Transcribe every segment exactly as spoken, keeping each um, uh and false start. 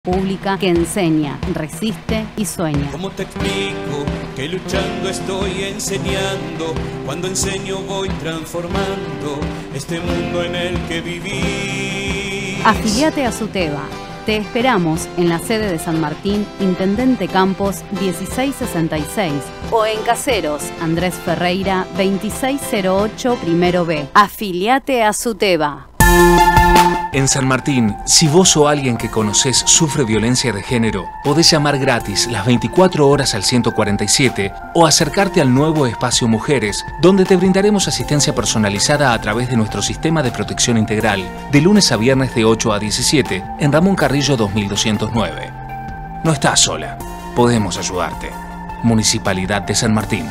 Pública que enseña, resiste y sueña. ¿Cómo te explico que luchando estoy enseñando? Cuando enseño voy transformando este mundo en el que viví. Afiliate a SUTEBA. Te esperamos en la sede de San Martín, Intendente Campos dieciséis sesenta y seis o en Caseros, Andrés Ferreira veintiséis cero ocho, primero B. Afiliate a SUTEBA. En San Martín, si vos o alguien que conocés sufre violencia de género, podés llamar gratis las veinticuatro horas al ciento cuarenta y siete o acercarte al nuevo espacio Mujeres, donde te brindaremos asistencia personalizada a través de nuestro sistema de protección integral, de lunes a viernes de ocho a diecisiete, en Ramón Carrillo dos mil doscientos nueve. No estás sola, podemos ayudarte. Municipalidad de San Martín.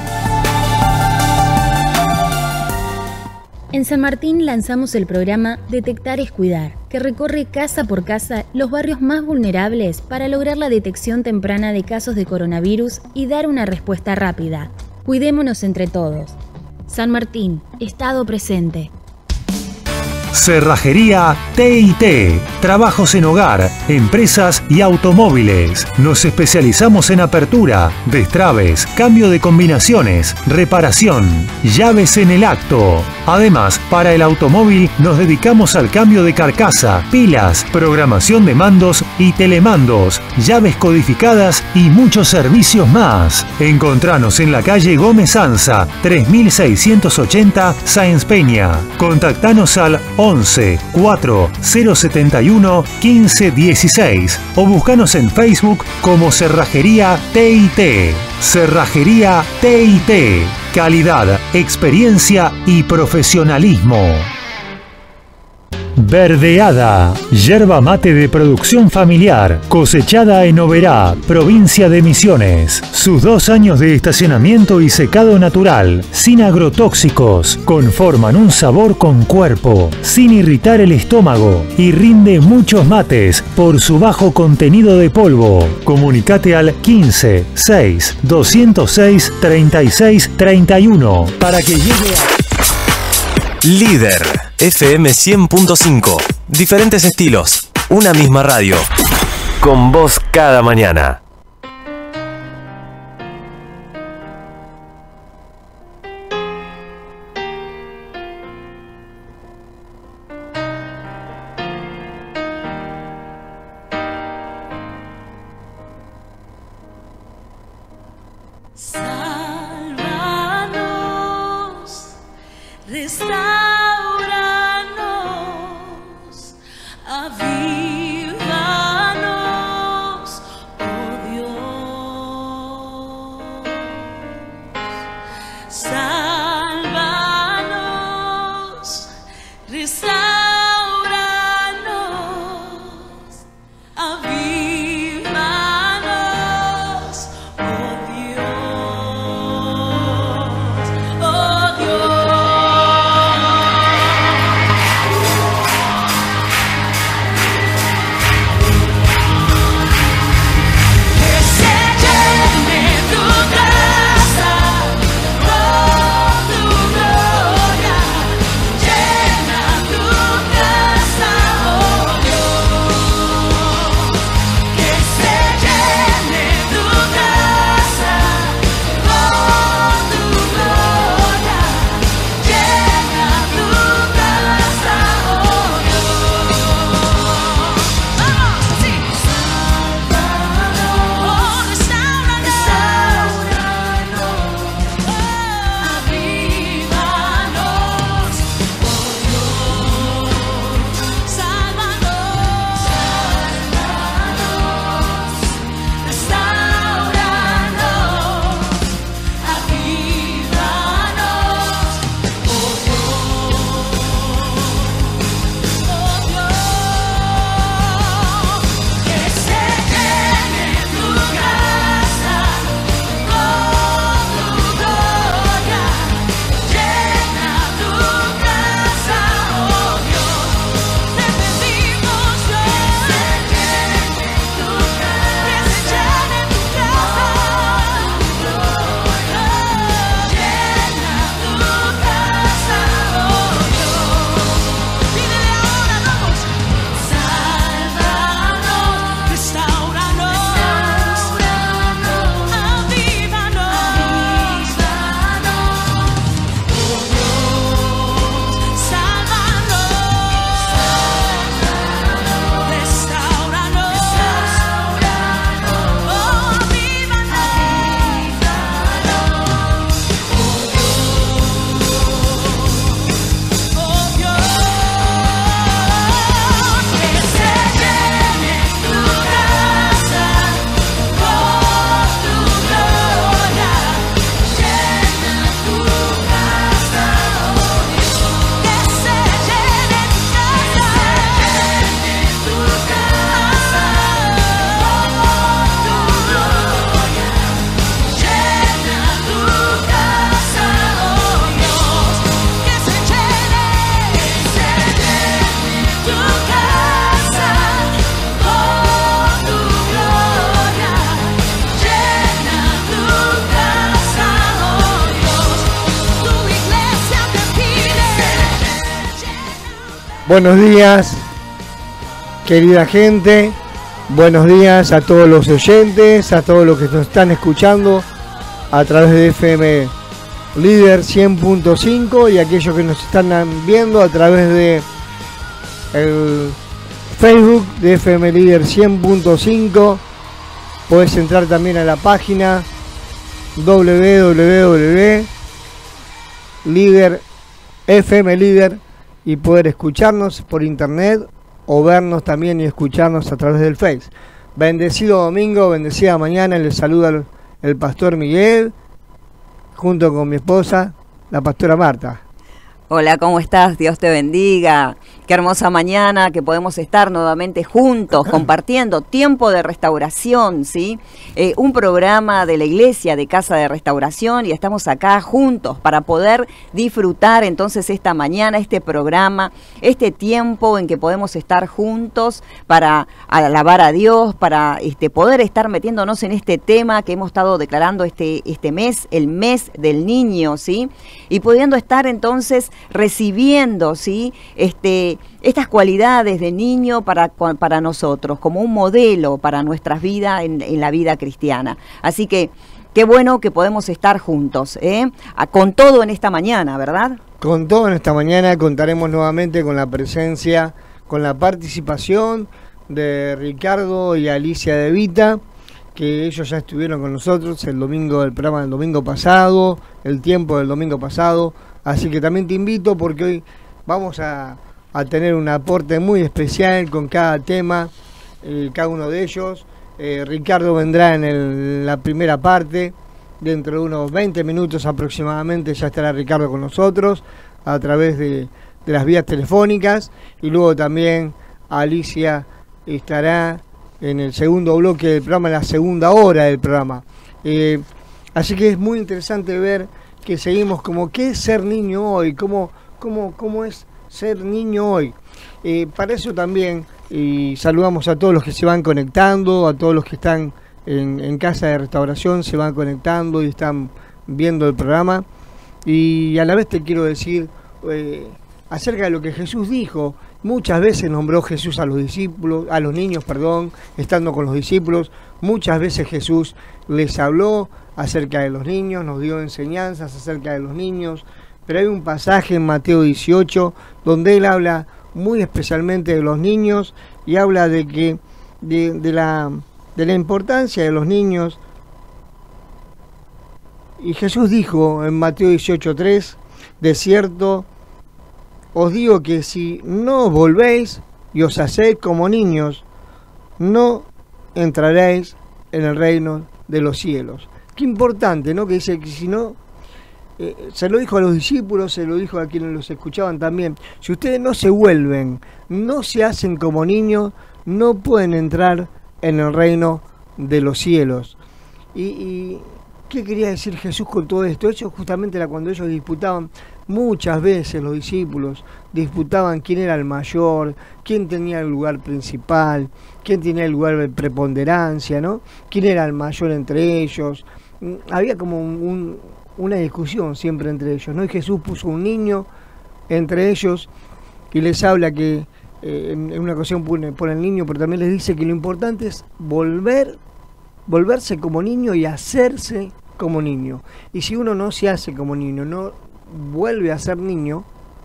En San Martín lanzamos el programa Detectar es Cuidar, que recorre casa por casa los barrios más vulnerables para lograr la detección temprana de casos de coronavirus y dar una respuesta rápida. Cuidémonos entre todos. San Martín, Estado presente. Cerrajería T y T. Trabajos en hogar, empresas y automóviles. Nos especializamos en apertura, destraves, cambio de combinaciones, reparación, llaves en el acto. Además, para el automóvil nos dedicamos al cambio de carcasa, pilas, programación de mandos y telemandos, llaves codificadas y muchos servicios más. Encontranos en la calle Gómez Anza, tres mil seiscientos ochenta, Sáenz Peña. Contactanos al once cuatro cero setenta y uno quince dieciséis o búscanos en Facebook como Cerrajería T y T. Cerrajería T y T. Calidad, experiencia y profesionalismo. Verdeada, yerba mate de producción familiar, cosechada en Oberá, provincia de Misiones. Sus dos años de estacionamiento y secado natural, sin agrotóxicos, conforman un sabor con cuerpo, sin irritar el estómago y rinde muchos mates por su bajo contenido de polvo. Comunicate al quince seis doscientos seis treinta y seis treinta y uno para que llegue a... Líder F M cien punto cinco. Diferentes estilos, una misma radio. Con vos cada mañana. Buenos días, querida gente. Buenos días a todos los oyentes, a todos los que nos están escuchando a través de F M Líder cien punto cinco y aquellos que nos están viendo a través de el Facebook de F M Líder cien punto cinco. Puedes entrar también a la página doble u doble u doble u punto líder F M Líder y poder escucharnos por internet o vernos también y escucharnos a través del Face. Bendecido domingo, bendecida mañana. Les saluda el, el pastor Miguel junto con mi esposa, la pastora Marta. Hola, ¿cómo estás? Dios te bendiga. Qué hermosa mañana que podemos estar nuevamente juntos, compartiendo tiempo de restauración, ¿sí? Eh, un programa de la iglesia de Casa de Restauración y estamos acá juntos para poder disfrutar entonces esta mañana, este programa, este tiempo en que podemos estar juntos para alabar a Dios, para este, poder estar metiéndonos en este tema que hemos estado declarando este, este mes, el mes del niño, ¿sí? Y pudiendo estar entonces recibiendo, ¿sí? Este, estas cualidades de niño para, para nosotros, como un modelo para nuestras vidas en, en la vida cristiana. Así que qué bueno que podemos estar juntos, ¿eh? A, con todo en esta mañana, ¿verdad? Con todo en esta mañana contaremos nuevamente con la presencia, con la participación de Ricardo y Alicia de Vita, que ellos ya estuvieron con nosotros el domingo del programa del domingo pasado, el tiempo del domingo pasado. Así que también te invito porque hoy vamos a, a tener un aporte muy especial con cada tema, eh, cada uno de ellos. Eh, Ricardo vendrá en el, la primera parte, dentro de unos veinte minutos aproximadamente ya estará Ricardo con nosotros a través de, de las vías telefónicas y luego también Alicia estará en el segundo bloque del programa, en la segunda hora del programa. Eh, así que es muy interesante ver que seguimos como qué es ser niño hoy, cómo, cómo, cómo es ser niño hoy. Eh, para eso también, y saludamos a todos los que se van conectando, a todos los que están en, en Casa de Restauración, se van conectando y están viendo el programa. Y a la vez te quiero decir eh, acerca de lo que Jesús dijo. Muchas veces nombró Jesús a los discípulos, a los niños, perdón, estando con los discípulos. Muchas veces Jesús les habló acerca de los niños, nos dio enseñanzas acerca de los niños, pero hay un pasaje en Mateo dieciocho donde él habla muy especialmente de los niños y habla de que de, de la de la importancia de los niños. Y Jesús dijo en Mateo dieciocho tres, de cierto os digo que si no volvéis y os hacéis como niños, no entraréis en el reino de los cielos. Qué importante, ¿no? Que dice que si no, eh, se lo dijo a los discípulos, se lo dijo a quienes los escuchaban también. Si ustedes no se vuelven, no se hacen como niños, no pueden entrar en el reino de los cielos. Y, y ¿qué quería decir Jesús con todo esto? Eso justamente era cuando ellos disputaban. Muchas veces los discípulos disputaban quién era el mayor, quién tenía el lugar principal, quién tenía el lugar de preponderancia, ¿no? Quién era el mayor entre ellos. Había como un, un, una discusión siempre entre ellos, ¿no? Y Jesús puso un niño entre ellos y les habla que eh, en, en una ocasión pone, pone el niño, pero también les dice que lo importante es volver, volverse como niño y hacerse como niño. Y si uno no se hace como niño, no vuelve a ser niño,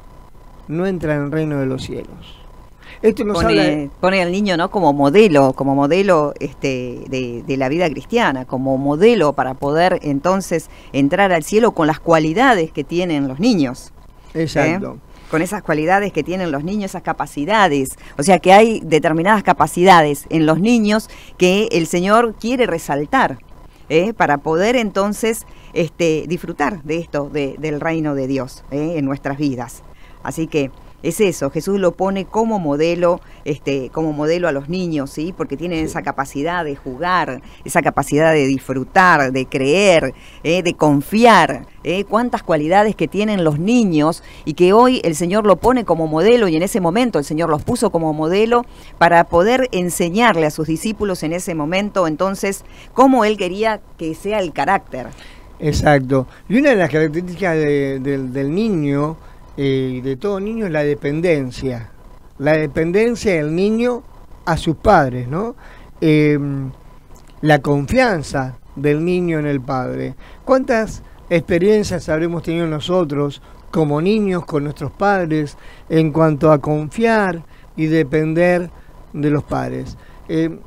no entra en el reino de los cielos. Esto nos pone, habla de... pone al niño, ¿no? como modelo, como modelo este, de, de la vida cristiana, como modelo para poder entonces entrar al cielo con las cualidades que tienen los niños. Exacto. ¿Eh? Con esas cualidades que tienen los niños, esas capacidades. O sea que hay determinadas capacidades en los niños que el Señor quiere resaltar, ¿eh? para poder entonces este, disfrutar de esto, de, del reino de Dios, ¿eh? en nuestras vidas. Así que es eso, Jesús lo pone como modelo, este, como modelo a los niños, ¿sí? Porque tienen sí. esa capacidad de jugar, esa capacidad de disfrutar, de creer, ¿eh? de confiar, ¿eh? cuántas cualidades que tienen los niños y que hoy el Señor lo pone como modelo y en ese momento el Señor los puso como modelo para poder enseñarle a sus discípulos en ese momento, entonces, cómo Él quería que sea el carácter. Exacto. Y una de las características de, de, del niño... Eh, de todo niño es la dependencia, la dependencia del niño a sus padres, ¿no? Eh, la confianza del niño en el padre. ¿Cuántas experiencias habremos tenido nosotros como niños con nuestros padres en cuanto a confiar y depender de los padres? Eh,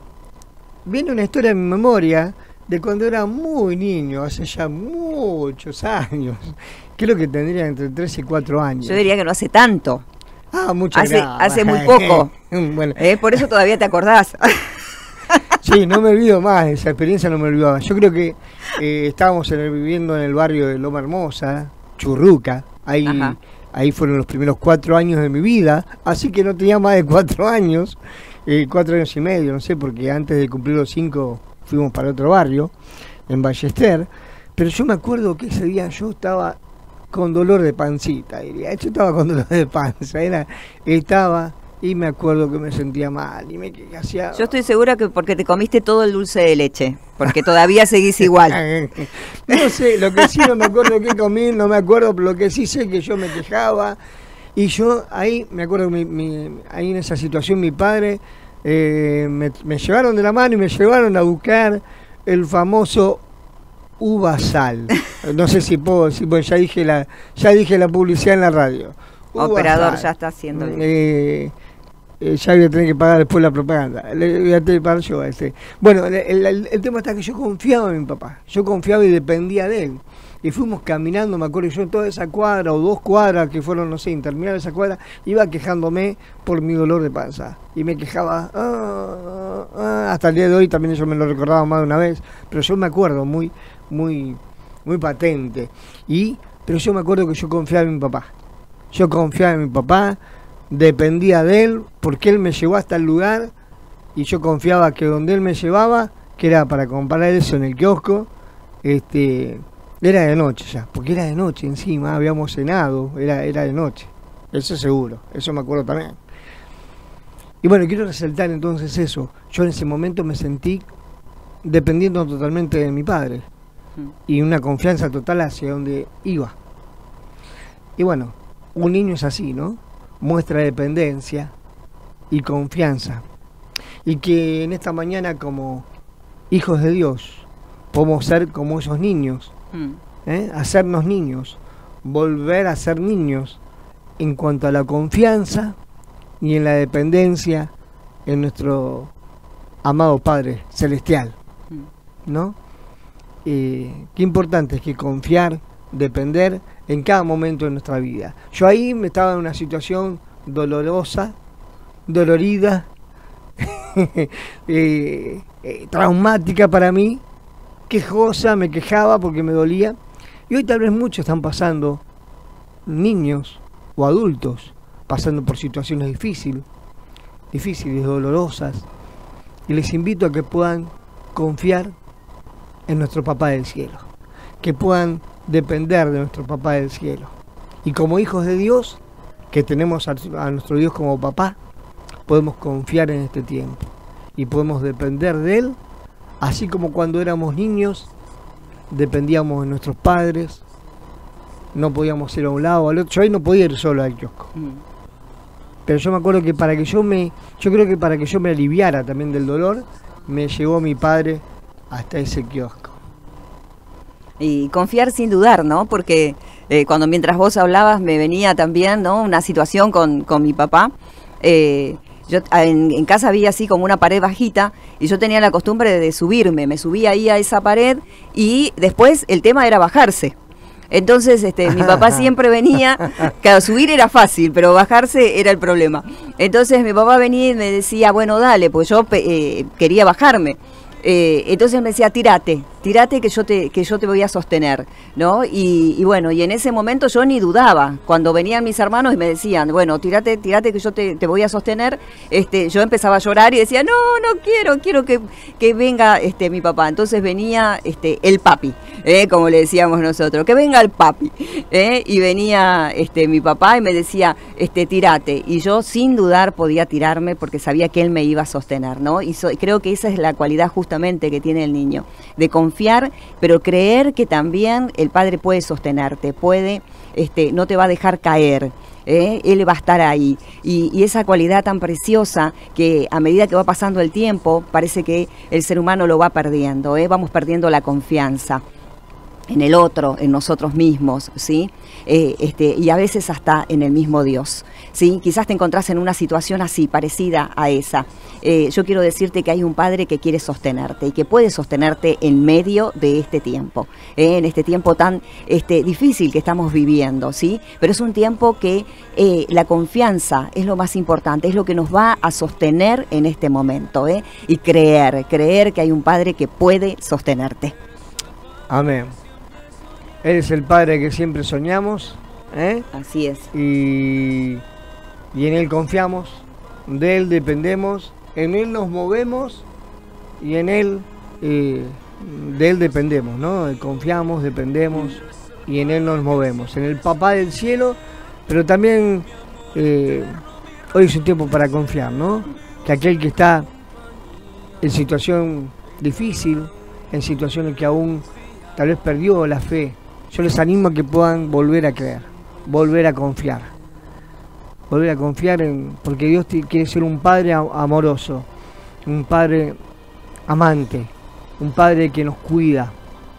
viene una historia en mi memoria de cuando era muy niño, hace ya muchos años. Creo que tendría entre tres y cuatro años. Yo diría que no hace tanto. Ah, muchas hace, gracias. hace muy poco. Bueno. Eh, por eso todavía te acordás. Sí, no me olvido más, esa experiencia no me olvidaba. Yo creo que eh, estábamos en el, viviendo en el barrio de Loma Hermosa, Churruca, ahí, ahí fueron los primeros cuatro años de mi vida, así que no tenía más de cuatro años, eh, cuatro años y medio, no sé, porque antes de cumplir los cinco fuimos para otro barrio, en Ballester, pero yo me acuerdo que ese día yo estaba con dolor de pancita, diría, yo estaba con dolor de panza, era, estaba... Y me acuerdo que me sentía mal y me hacía... Yo estoy segura que porque te comiste todo el dulce de leche, porque todavía seguís igual. No sé, lo que sí no me acuerdo qué comí, no me acuerdo, pero lo que sí sé que yo me quejaba. Y yo ahí, me acuerdo que mi, mi, ahí en esa situación mi padre eh, me, me llevaron de la mano y me llevaron a buscar el famoso uva sal. No sé si puedo decir, pues ya dije la, ya dije la publicidad en la radio. Uva Operador sal. ya está haciendo. Eh, Eh, ya voy a tener que pagar después la propaganda. Le voy a tener que pagar yo. Este. Bueno, el, el, el tema está que yo confiaba en mi papá. Yo confiaba y dependía de él. Y fuimos caminando, me acuerdo yo, toda esa cuadra o dos cuadras que fueron, no sé, interminables esa cuadra, iba quejándome por mi dolor de panza. Y me quejaba, ah, ah, hasta el día de hoy también yo me lo recordaba más de una vez, pero yo me acuerdo muy, muy, muy patente. Y, pero yo me acuerdo que yo confiaba en mi papá. Yo confiaba en mi papá. Dependía de él, porque él me llevó hasta el lugar y yo confiaba que donde él me llevaba, que era para comprar eso en el kiosco, este, era de noche ya, porque era de noche encima, habíamos cenado, era, era de noche, eso seguro, eso me acuerdo también. Y bueno, quiero resaltar entonces eso, yo en ese momento me sentí dependiendo totalmente de mi padre y una confianza total hacia donde iba. Y bueno, un niño es así, ¿no? Muestra dependencia y confianza. Y que en esta mañana como hijos de Dios podemos ser como esos niños, ¿eh? Hacernos niños, volver a ser niños en cuanto a la confianza y en la dependencia en nuestro amado Padre Celestial, ¿no? Eh, qué importante es que confiar, depender en cada momento de nuestra vida. Yo ahí me estaba en una situación dolorosa, dolorida, eh, eh, traumática para mí, quejosa, me quejaba porque me dolía. Y hoy tal vez muchos están pasando, niños o adultos, pasando por situaciones difíciles, difíciles, dolorosas. Y les invito a que puedan confiar en nuestro Papá del Cielo, que puedan depender de nuestro Papá del Cielo. Y como hijos de Dios, que tenemos a, a nuestro Dios como papá, podemos confiar en este tiempo y podemos depender de Él, así como cuando éramos niños dependíamos de nuestros padres, no podíamos ir a un lado o al otro. Yo ahí no podía ir solo al kiosco, mm. pero yo me acuerdo que para que yo me yo creo que para que yo me aliviara también del dolor, me llevó mi padre hasta ese kiosco. Y confiar sin dudar, ¿no? Porque eh, cuando mientras vos hablabas me venía también, ¿no?, una situación con, con mi papá. Eh, yo en, en casa había así como una pared bajita y yo tenía la costumbre de subirme, me subía ahí a esa pared y después el tema era bajarse. Entonces este, mi papá siempre venía, claro, subir era fácil, pero bajarse era el problema. Entonces mi papá venía y me decía, bueno, dale, pues yo eh, quería bajarme. Eh, entonces me decía, tírate, tírate que yo te, que yo te voy a sostener, ¿no? Y, y bueno, y en ese momento yo ni dudaba. Cuando venían mis hermanos y me decían, bueno, tírate, tírate que yo te, te voy a sostener, este, yo empezaba a llorar y decía, no, no quiero, quiero que, que venga este, mi papá. Entonces venía este, el papi, ¿eh? Como le decíamos nosotros, que venga el papi, ¿eh? Y venía este, mi papá y me decía, este, tírate. Y yo sin dudar podía tirarme porque sabía que él me iba a sostener, ¿no? Y so, creo que esa es la cualidad justamente que tiene el niño, de confiar, pero creer que también el padre puede sostenerte, puede, este, no te va a dejar caer. ¿eh? Él va a estar ahí. Y, y esa cualidad tan preciosa que a medida que va pasando el tiempo, parece que el ser humano lo va perdiendo, ¿eh? Vamos perdiendo la confianza en el otro, en nosotros mismos, ¿sí? Eh, este, y a veces hasta en el mismo Dios, ¿sí? Quizás te encontrás en una situación así, parecida a esa. Eh, yo quiero decirte que hay un Padre que quiere sostenerte y que puede sostenerte en medio de este tiempo, ¿eh? En este tiempo tan este, difícil que estamos viviendo, ¿sí? Pero es un tiempo que eh, la confianza es lo más importante, es lo que nos va a sostener en este momento, ¿eh? Y creer, creer que hay un Padre que puede sostenerte. Amén. Él es el Padre que siempre soñamos, ¿eh? Así es. Y, y en Él confiamos, de Él dependemos, en Él nos movemos y en Él, eh, de Él dependemos, ¿no? Confiamos, dependemos y en Él nos movemos. En el Papá del cielo, pero también eh, hoy es un tiempo para confiar, ¿no? Que aquel que está en situación difícil, en situaciones que aún tal vez perdió la fe, yo les animo a que puedan volver a creer, volver a confiar, volver a confiar en, porque Dios quiere ser un Padre amoroso, un Padre amante, un Padre que nos cuida.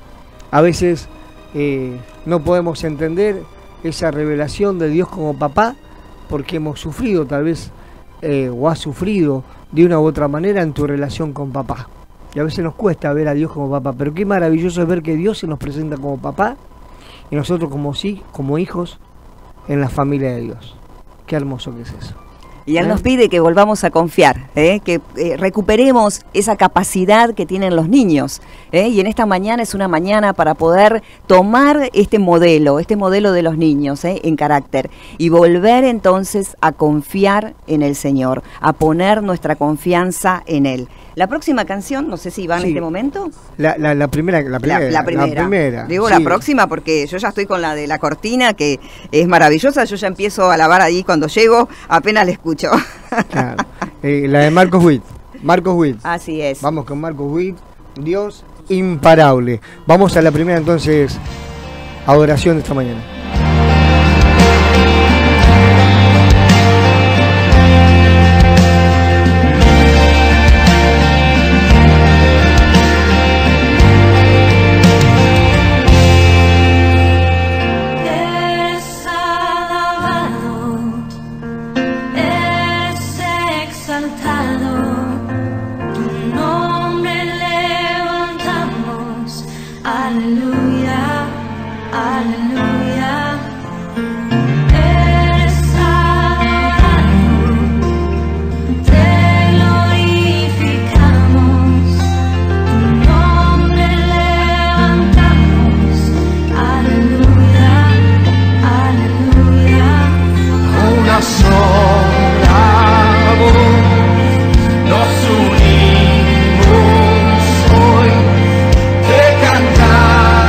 A veces eh, no podemos entender esa revelación de Dios como papá porque hemos sufrido tal vez eh, o has sufrido de una u otra manera en tu relación con papá. Y a veces nos cuesta ver a Dios como papá, pero qué maravilloso es ver que Dios se nos presenta como papá y nosotros como sí, como hijos en la familia de Dios. Qué hermoso que es eso. Y Él ¿Eh? nos pide que volvamos a confiar, ¿eh? que eh, recuperemos esa capacidad que tienen los niños. ¿eh? Y en esta mañana es una mañana para poder tomar este modelo, este modelo de los niños ¿eh? en carácter y volver entonces a confiar en el Señor, a poner nuestra confianza en Él. La próxima canción, no sé si va en Sí. este momento. La, la, la primera, la primera, La, la primera. la primera, Digo sí. la próxima porque yo ya estoy con la de la cortina, que es maravillosa. Yo ya empiezo a lavar ahí cuando llego, apenas la escucho. Claro. Eh, la de Marcos Witt. Marcos Witt. Así es. Vamos con Marcos Witt. Dios imparable. Vamos a la primera entonces, adoración de esta mañana. Aleluya, aleluya. Nos unimos hoy de cantar.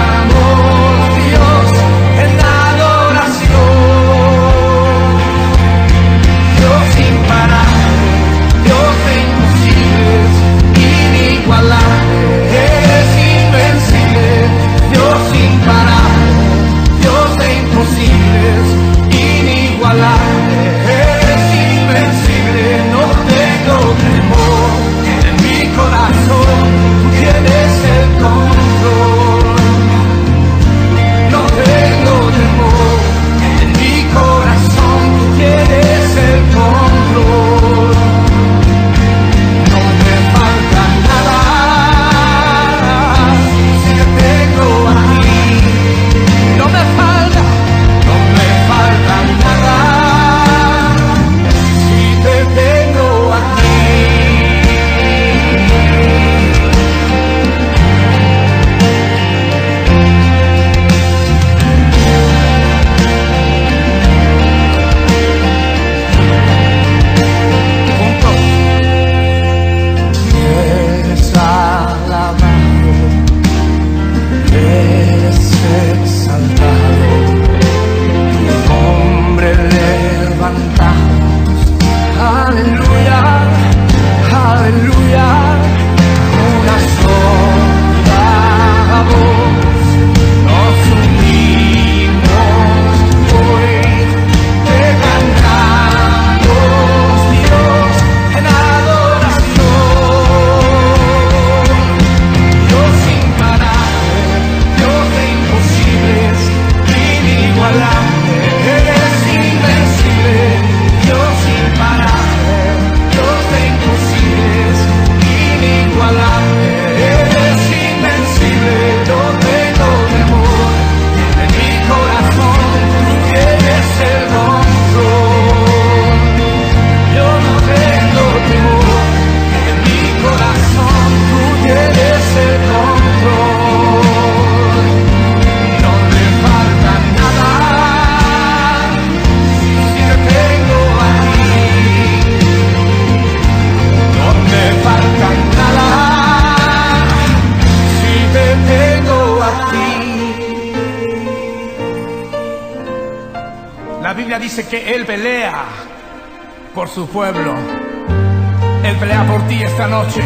Biblia dice que Él pelea por su pueblo. Él pelea por ti esta noche.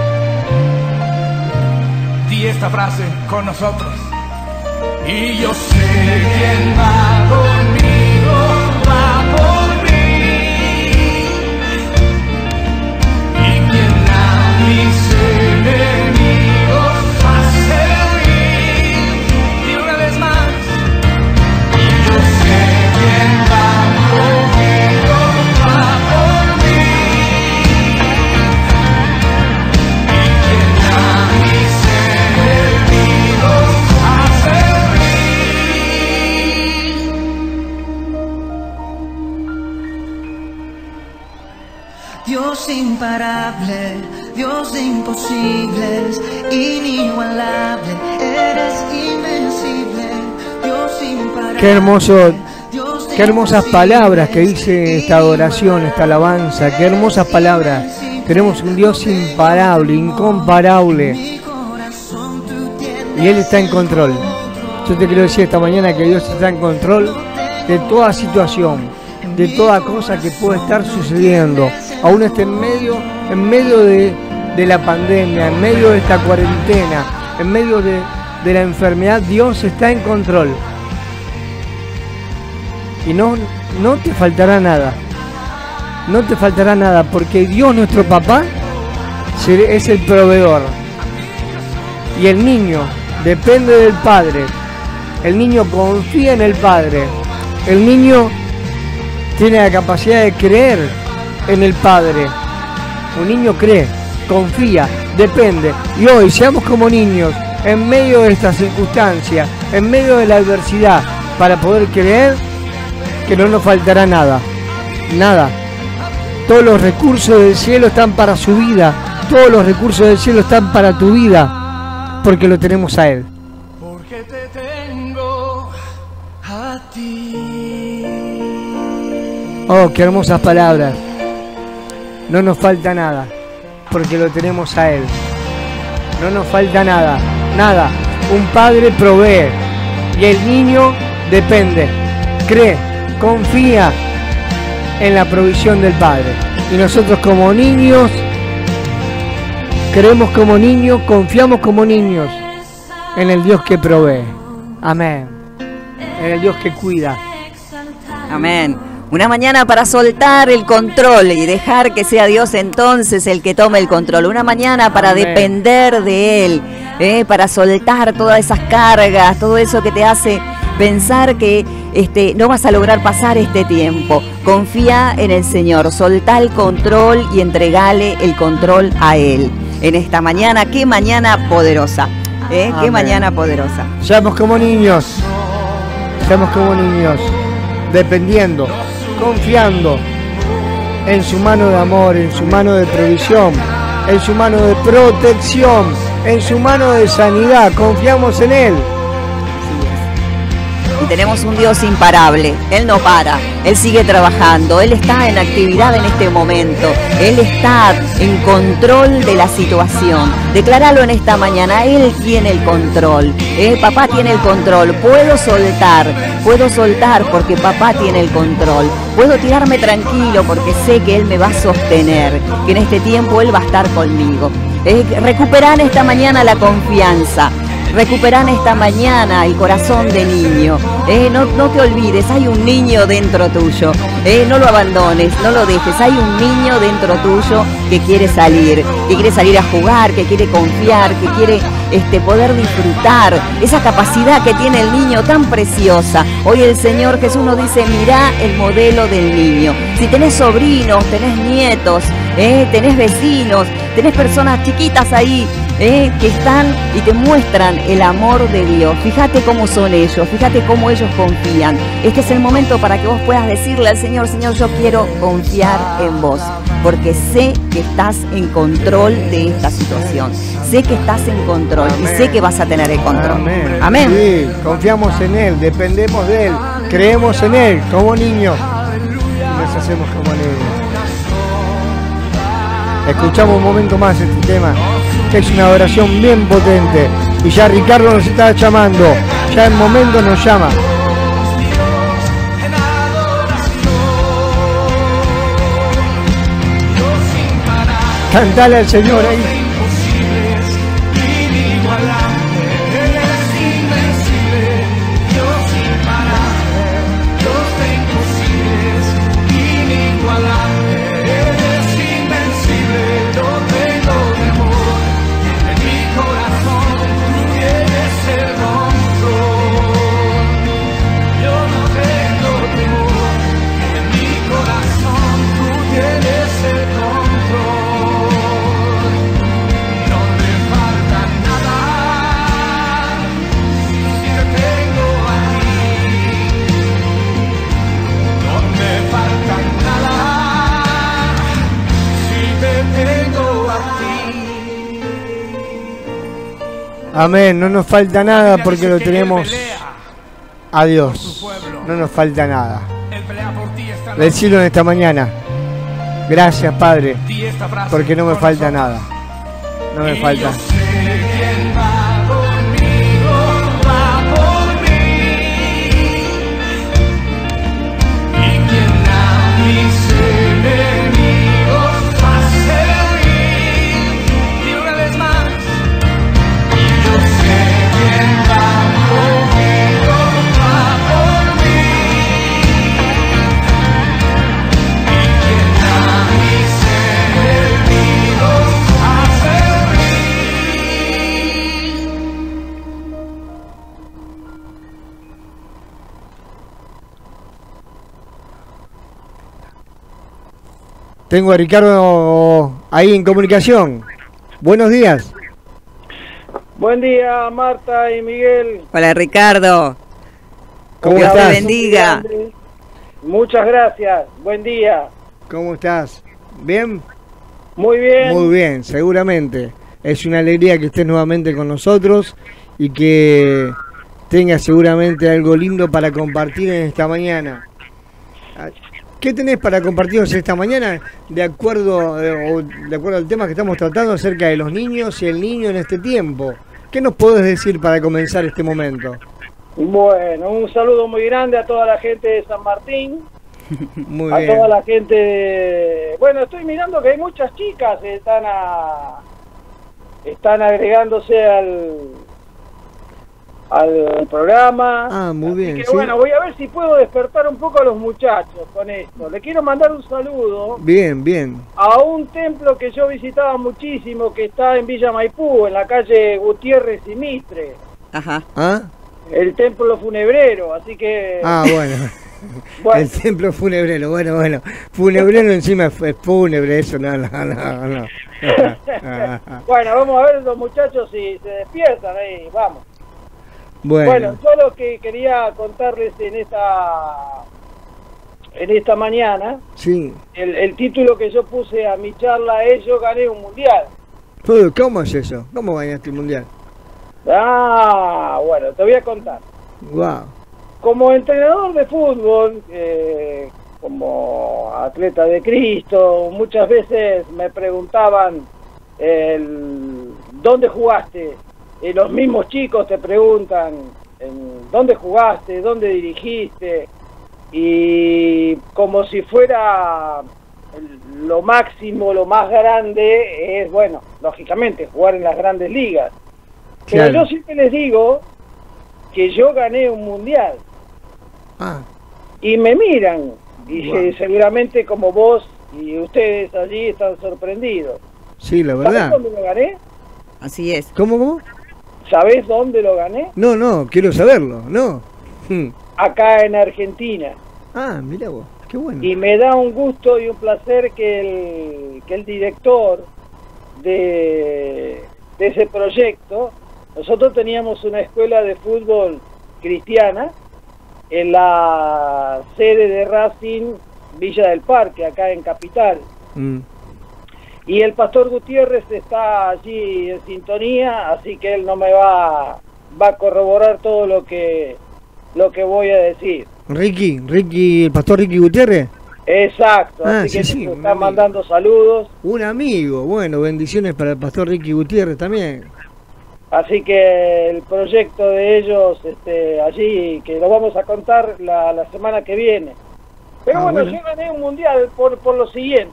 Di esta frase con nosotros. Y yo sé quién va conmigo, va por mí. Y quien a mis enemigos hace huir. Y una vez más. Y yo sé quién va conmigo, va por mí. Y quien a mis enemigos hace huir. Dios imparable, Dios de imposibles, inigualable, eres invencible, Dios imparable. Qué hermoso, qué hermosas palabras que dice esta adoración, esta alabanza, qué hermosas palabras. Tenemos un Dios imparable, incomparable, y Él está en control. Yo te quiero decir esta mañana que Dios está en control de toda situación, de toda cosa que puede estar sucediendo. Aún esté en medio, en medio de, de la pandemia, en medio de esta cuarentena, en medio de, de la enfermedad, Dios está en control. Y no, no te faltará nada. No te faltará nada, porque Dios, nuestro papá, es el proveedor. Y el niño depende del padre. El niño confía en el padre. El niño tiene la capacidad de creer en el padre. Un niño cree, confía, depende. Y hoy seamos como niños en medio de esta circunstancia, en medio de la adversidad, para poder creer que no nos faltará nada. Nada. Todos los recursos del cielo están para su vida. Todos los recursos del cielo están para tu vida, porque lo tenemos a Él. Porque te tengo a ti. Oh, qué hermosas palabras. No nos falta nada, porque lo tenemos a Él. No nos falta nada, nada. Un padre provee y el niño depende, cree, confía en la provisión del Padre. Y nosotros como niños, creemos como niños, confiamos como niños en el Dios que provee. Amén. En el Dios que cuida. Amén. Una mañana para soltar el control y dejar que sea Dios entonces el que tome el control. Una mañana para Amén. Depender de Él, ¿eh? Para soltar todas esas cargas, todo eso que te hace pensar que este, no vas a lograr pasar este tiempo. Confía en el Señor, soltá el control y entregale el control a Él. En esta mañana, qué mañana poderosa, ¿eh? Qué mañana poderosa. Seamos como niños, seamos como niños, dependiendo, confiando en su mano de amor, en su mano de provisión, en su mano de protección, en su mano de sanidad. Confiamos en Él. Y tenemos un Dios imparable. Él no para, Él sigue trabajando, Él está en actividad en este momento, Él está en control de la situación. Decláralo en esta mañana, Él tiene el control, ¿eh? Papá tiene el control. Puedo soltar, puedo soltar porque papá tiene el control. Puedo tirarme tranquilo porque sé que Él me va a sostener, que en este tiempo Él va a estar conmigo. ¿Eh? Recuperar esta mañana la confianza. Recuperan esta mañana el corazón de niño. Eh, no, no te olvides, hay un niño dentro tuyo. Eh, no lo abandones, no lo dejes. Hay un niño dentro tuyo que quiere salir, que quiere salir a jugar, que quiere confiar, que quiere este, poder disfrutar. Esa capacidad que tiene el niño tan preciosa. Hoy el Señor Jesús nos dice, mirá el modelo del niño. Si tenés sobrinos, tenés nietos, eh, tenés vecinos, tenés personas chiquitas ahí, Eh, que están y te muestran el amor de Dios. Fíjate cómo son ellos, fíjate cómo ellos confían. Este es el momento para que vos puedas decirle al Señor, Señor, yo quiero confiar en vos, porque sé que estás en control de esta situación. Sé que estás en control. Amén. Y sé que vas a tener el control. Amén. Amén. Sí, confiamos en Él, dependemos de Él, creemos en Él como niños y nos hacemos como niños. Escuchamos un momento más este tema, que es una adoración bien potente. Y ya Ricardo nos está llamando, ya en momento nos llama. Cantale al Señor ahí. Amén, no nos falta nada porque lo tenemos a Dios. No nos falta nada. Decirlo en esta mañana. Gracias, Padre, porque no me falta nada. No me falta. Tengo a Ricardo ahí en comunicación. Buenos días. Buen día, Marta y Miguel. Hola, Ricardo. ¿Cómo Dios estás? te bendiga. Muchas gracias. Buen día. ¿Cómo estás? ¿Bien? Muy bien. Muy bien, seguramente. Es una alegría que estés nuevamente con nosotros y que tengas seguramente algo lindo para compartir en esta mañana. ¿Qué tenés para compartirnos esta mañana de acuerdo, eh, o de acuerdo al tema que estamos tratando acerca de los niños y el niño en este tiempo? ¿Qué nos podés decir para comenzar este momento? Bueno, un saludo muy grande a toda la gente de San Martín. Muy a bien. toda la gente de... Bueno, estoy mirando que hay muchas chicas que están a... están agregándose al al programa. Ah, muy bien. Que, ¿sí? bueno, voy a ver si puedo despertar un poco a los muchachos con esto. Le quiero mandar un saludo Bien, bien. a un templo que yo visitaba muchísimo, que está en Villa Maipú, en la calle Gutiérrez y Mitre. Ajá. ¿Ah? El templo funebrero, así que... Ah, bueno. Bueno. El templo funebrero, bueno, bueno. Funebrero encima es es fúnebre, eso no, no, no, no. Bueno, vamos a ver los muchachos si se despiertan ahí, vamos. Bueno, Bueno, yo lo que quería contarles en esta en esta mañana, sí. el, el título que yo puse a mi charla es Yo gané un mundial. Pero, ¿cómo es eso? ¿Cómo ganaste el mundial? Ah, bueno, te voy a contar. Wow. Como entrenador de fútbol, eh, como atleta de Cristo, muchas veces me preguntaban el, ¿dónde jugaste? Y los mismos chicos te preguntan en ¿dónde jugaste? ¿Dónde dirigiste? Y como si fuera lo máximo, lo más grande, es, bueno, lógicamente, jugar en las grandes ligas. Pero Claro. yo siempre les digo que yo gané un mundial. Ah, Y me miran, y Wow. eh, seguramente como vos y ustedes allí están sorprendidos. sí, la ¿Sabés verdad. dónde lo gané? Así es. ¿Cómo, cómo? ¿Sabés dónde lo gané? No, no, quiero saberlo, no. Hmm. Acá en Argentina. Ah, mira vos, qué bueno. Y me da un gusto y un placer que el, que el director de, de ese proyecto, nosotros teníamos una escuela de fútbol cristiana en la sede de Racing Villa del Parque, acá en Capital. Mm. Y el pastor Gutiérrez está allí en sintonía, así que él no me va, va a corroborar todo lo que, lo que voy a decir. Ricky, Ricky, el pastor Ricky Gutiérrez. Exacto, Ah, así sí, que sí, te un están amigo. mandando saludos. Un amigo, bueno, bendiciones para el pastor Ricky Gutiérrez también. Así que el proyecto de ellos este, allí, que lo vamos a contar la, la semana que viene. Pero Ah, bueno, bueno. yo gané un mundial por, por lo siguiente.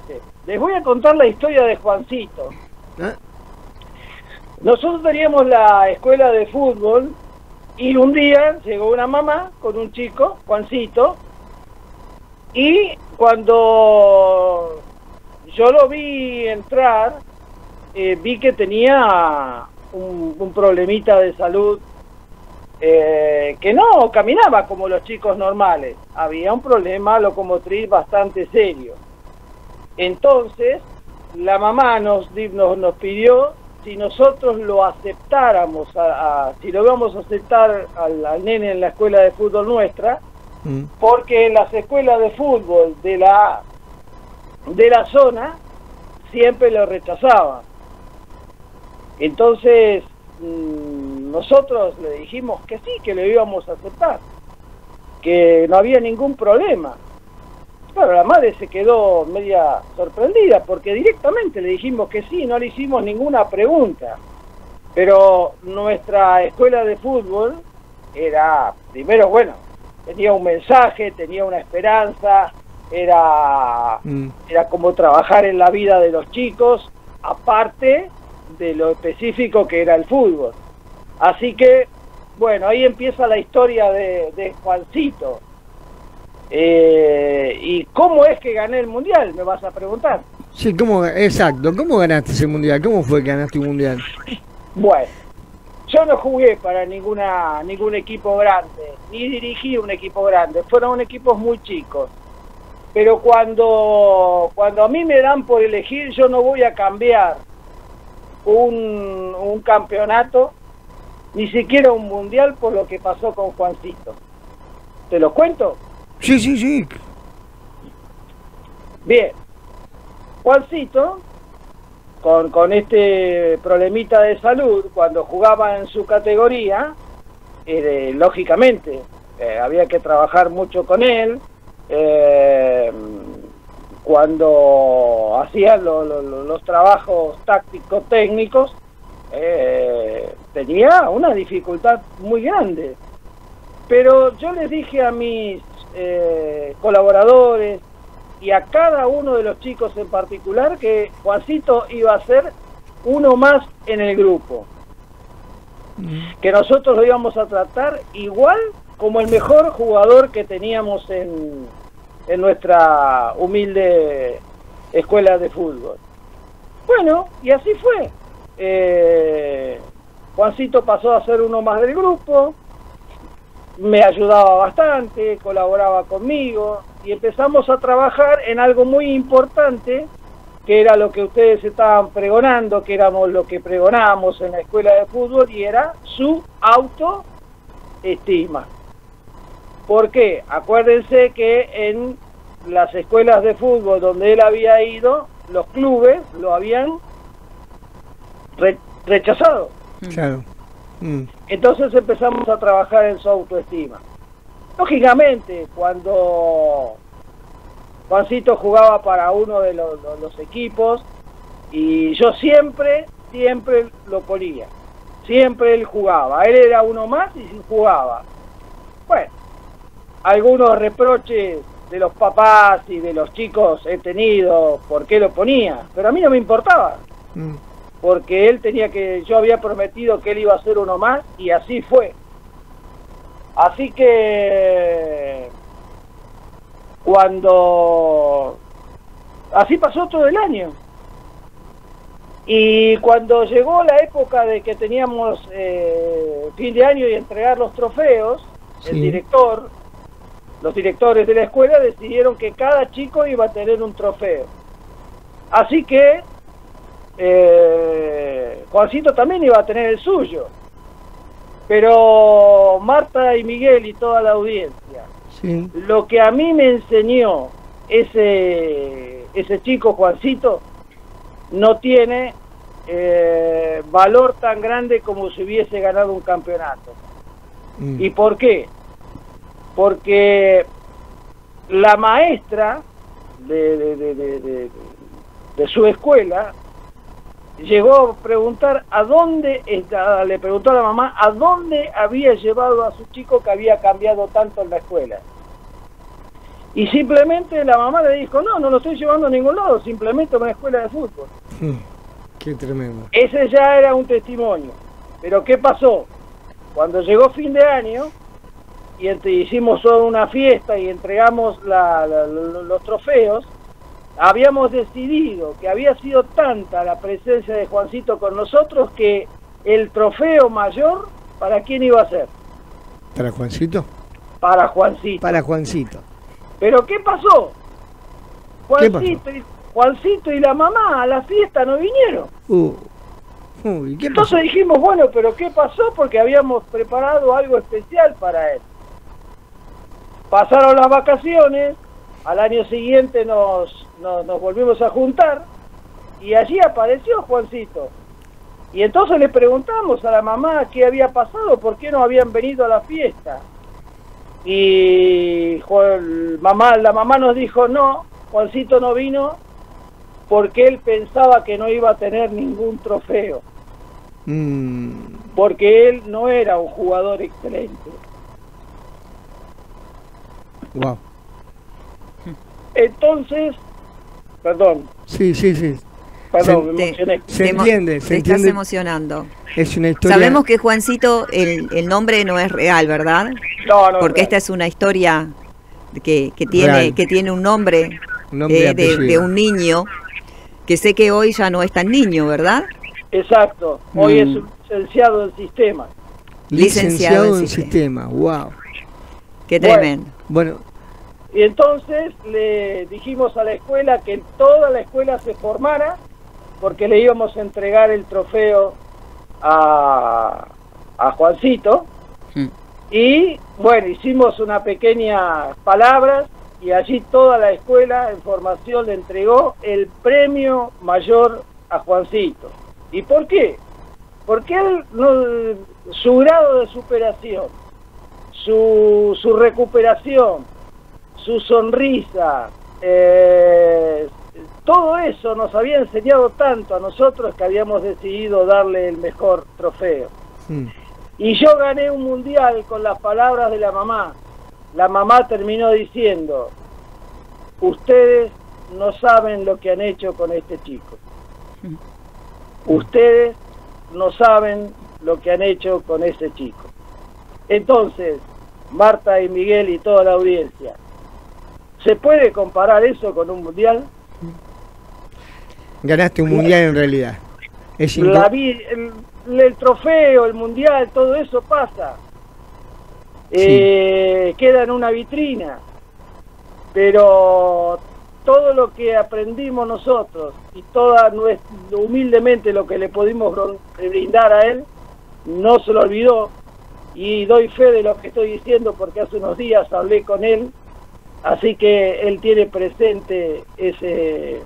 les voy a contar la historia de Juancito. ¿Eh? Nosotros teníamos la escuela de fútbol y un día llegó una mamá con un chico, Juancito, y cuando yo lo vi entrar, eh, vi que tenía un, un problemita de salud, eh, que no caminaba como los chicos normales, había un problema locomotriz bastante serio. Entonces, la mamá nos, nos, nos pidió si nosotros lo aceptáramos, a, a, si lo íbamos a aceptar al, al nene en la escuela de fútbol nuestra, mm. porque en las escuelas de fútbol de la, de la zona siempre lo rechazaban. Entonces, mmm, nosotros le dijimos que sí, que lo íbamos a aceptar, que no había ningún problema. Claro, la madre se quedó media sorprendida porque directamente le dijimos que sí, no le hicimos ninguna pregunta. Pero nuestra escuela de fútbol era, primero, bueno, tenía un mensaje, tenía una esperanza, era, mm. era como trabajar en la vida de los chicos, aparte de lo específico que era el fútbol. Así que, bueno, ahí empieza la historia de, de Juancito. Eh, ¿Y cómo es que gané el mundial? Me vas a preguntar. Sí, ¿cómo, exacto, ¿cómo ganaste ese mundial? ¿Cómo fue que ganaste un mundial? Bueno, yo no jugué para ninguna ningún equipo grande, ni dirigí un equipo grande, fueron equipos muy chicos. Pero cuando, cuando a mí me dan por elegir, yo no voy a cambiar un, un campeonato, ni siquiera un mundial, por lo que pasó con Juancito. ¿Te lo cuento? Sí, sí, sí. Bien. Juancito, con, con este problemita de salud, cuando jugaba en su categoría, eh, lógicamente, eh, había que trabajar mucho con él. Eh, cuando hacía lo, lo, lo, los trabajos tácticos técnicos, eh, tenía una dificultad muy grande. Pero yo les dije a mis Eh, colaboradores y a cada uno de los chicos en particular que Juancito iba a ser uno más en el grupo, mm. que nosotros lo íbamos a tratar igual como el mejor jugador que teníamos en, en nuestra humilde escuela de fútbol. Bueno, y así fue. eh, Juancito pasó a ser uno más del grupo, me ayudaba bastante, colaboraba conmigo y empezamos a trabajar en algo muy importante, que era lo que ustedes estaban pregonando, que éramos lo que pregonábamos en la escuela de fútbol, y era su autoestima. ¿Por qué? Acuérdense que en las escuelas de fútbol donde él había ido, los clubes lo habían re- rechazado. Claro. Mm. Entonces empezamos a trabajar en su autoestima. Lógicamente, cuando Juancito jugaba para uno de los, los, los equipos, y yo siempre, siempre lo ponía, siempre él jugaba, él era uno más y jugaba. Bueno, algunos reproches de los papás y de los chicos he tenido por qué lo ponía, pero a mí no me importaba. Mm. Porque él tenía que, yo había prometido que él iba a ser uno más, y así fue. Así que cuando así pasó todo el año, y cuando llegó la época de que teníamos eh, fin de año y entregar los trofeos, sí. el director, los directores de la escuela decidieron que cada chico iba a tener un trofeo. Así que Eh, Juancito también iba a tener el suyo, pero Marta y Miguel y toda la audiencia, sí. lo que a mí me enseñó ese ese chico Juancito no tiene eh, valor tan grande como si hubiese ganado un campeonato. Mm. ¿Y por qué? Porque la maestra de, de, de, de, de, de su escuela llegó a preguntar a dónde, le preguntó a la mamá a dónde había llevado a su chico que había cambiado tanto en la escuela. Y simplemente la mamá le dijo, no, no lo estoy llevando a ningún lado, simplemente a una escuela de fútbol. Qué tremendo. Ese ya era un testimonio. Pero ¿qué pasó? Cuando llegó fin de año y entre, hicimos toda una fiesta y entregamos la, la, la, los trofeos, habíamos decidido que había sido tanta la presencia de Juancito con nosotros que el trofeo mayor, ¿para quién iba a ser? ¿Para Juancito? Para Juancito. Para Juancito. ¿Pero qué pasó? Juancito, ¿Qué pasó? Y, Juancito y la mamá a la fiesta no vinieron. Uh. Uy, ¿qué Entonces pasó? dijimos, bueno, pero ¿qué pasó? Porque habíamos preparado algo especial para él. Pasaron las vacaciones, al año siguiente nos, nos, nos volvimos a juntar y allí apareció Juancito. Y entonces le preguntamos a la mamá qué había pasado, por qué no habían venido a la fiesta. Y Juan, mamá, la mamá nos dijo, no, Juancito no vino porque él pensaba que no iba a tener ningún trofeo. Mm. Porque él no era un jugador excelente. Wow. Entonces, perdón, Sí, sí, sí. perdón, Se- me emocioné. Se Te emo- entiende, se te estás entiende. emocionando. Es una historia. Sabemos que Juancito, el, el nombre no es real, ¿verdad? No, no. Porque no. esta es una historia que, que tiene Real. que tiene un nombre, Un nombre y eh, de, apellido. de un niño, que sé que hoy ya no es tan niño, ¿verdad? Exacto, hoy Mm. es un licenciado en sistemas. Licenciado licenciado en en sistema. Wow. Qué Bueno. tremendo. Bueno, Y entonces le dijimos a la escuela que toda la escuela se formara porque le íbamos a entregar el trofeo a, a Juancito. Mm. Y bueno, hicimos una pequeña palabras y allí toda la escuela en formación le entregó el premio mayor a Juancito. ¿Y por qué? Porque él, no, su grado de superación, su, su recuperación, su sonrisa, eh, todo eso nos había enseñado tanto a nosotros que habíamos decidido darle el mejor trofeo. mm. Y yo gané un mundial con las palabras de la mamá. La mamá terminó diciendo, ustedes no saben lo que han hecho con este chico. Ustedes no saben lo que han hecho con ese chico. Entonces, Marta y Miguel y toda la audiencia, ¿se puede comparar eso con un mundial? Ganaste un mundial en realidad. Es La impo- vi- el, el trofeo, el mundial, todo eso pasa. Eh, queda en una vitrina. Pero todo lo que aprendimos nosotros y toda nuestra, humildemente lo que le pudimos bron- brindar a él, no se lo olvidó. Y doy fe de lo que estoy diciendo porque hace unos días hablé con él. Así que él tiene presente ese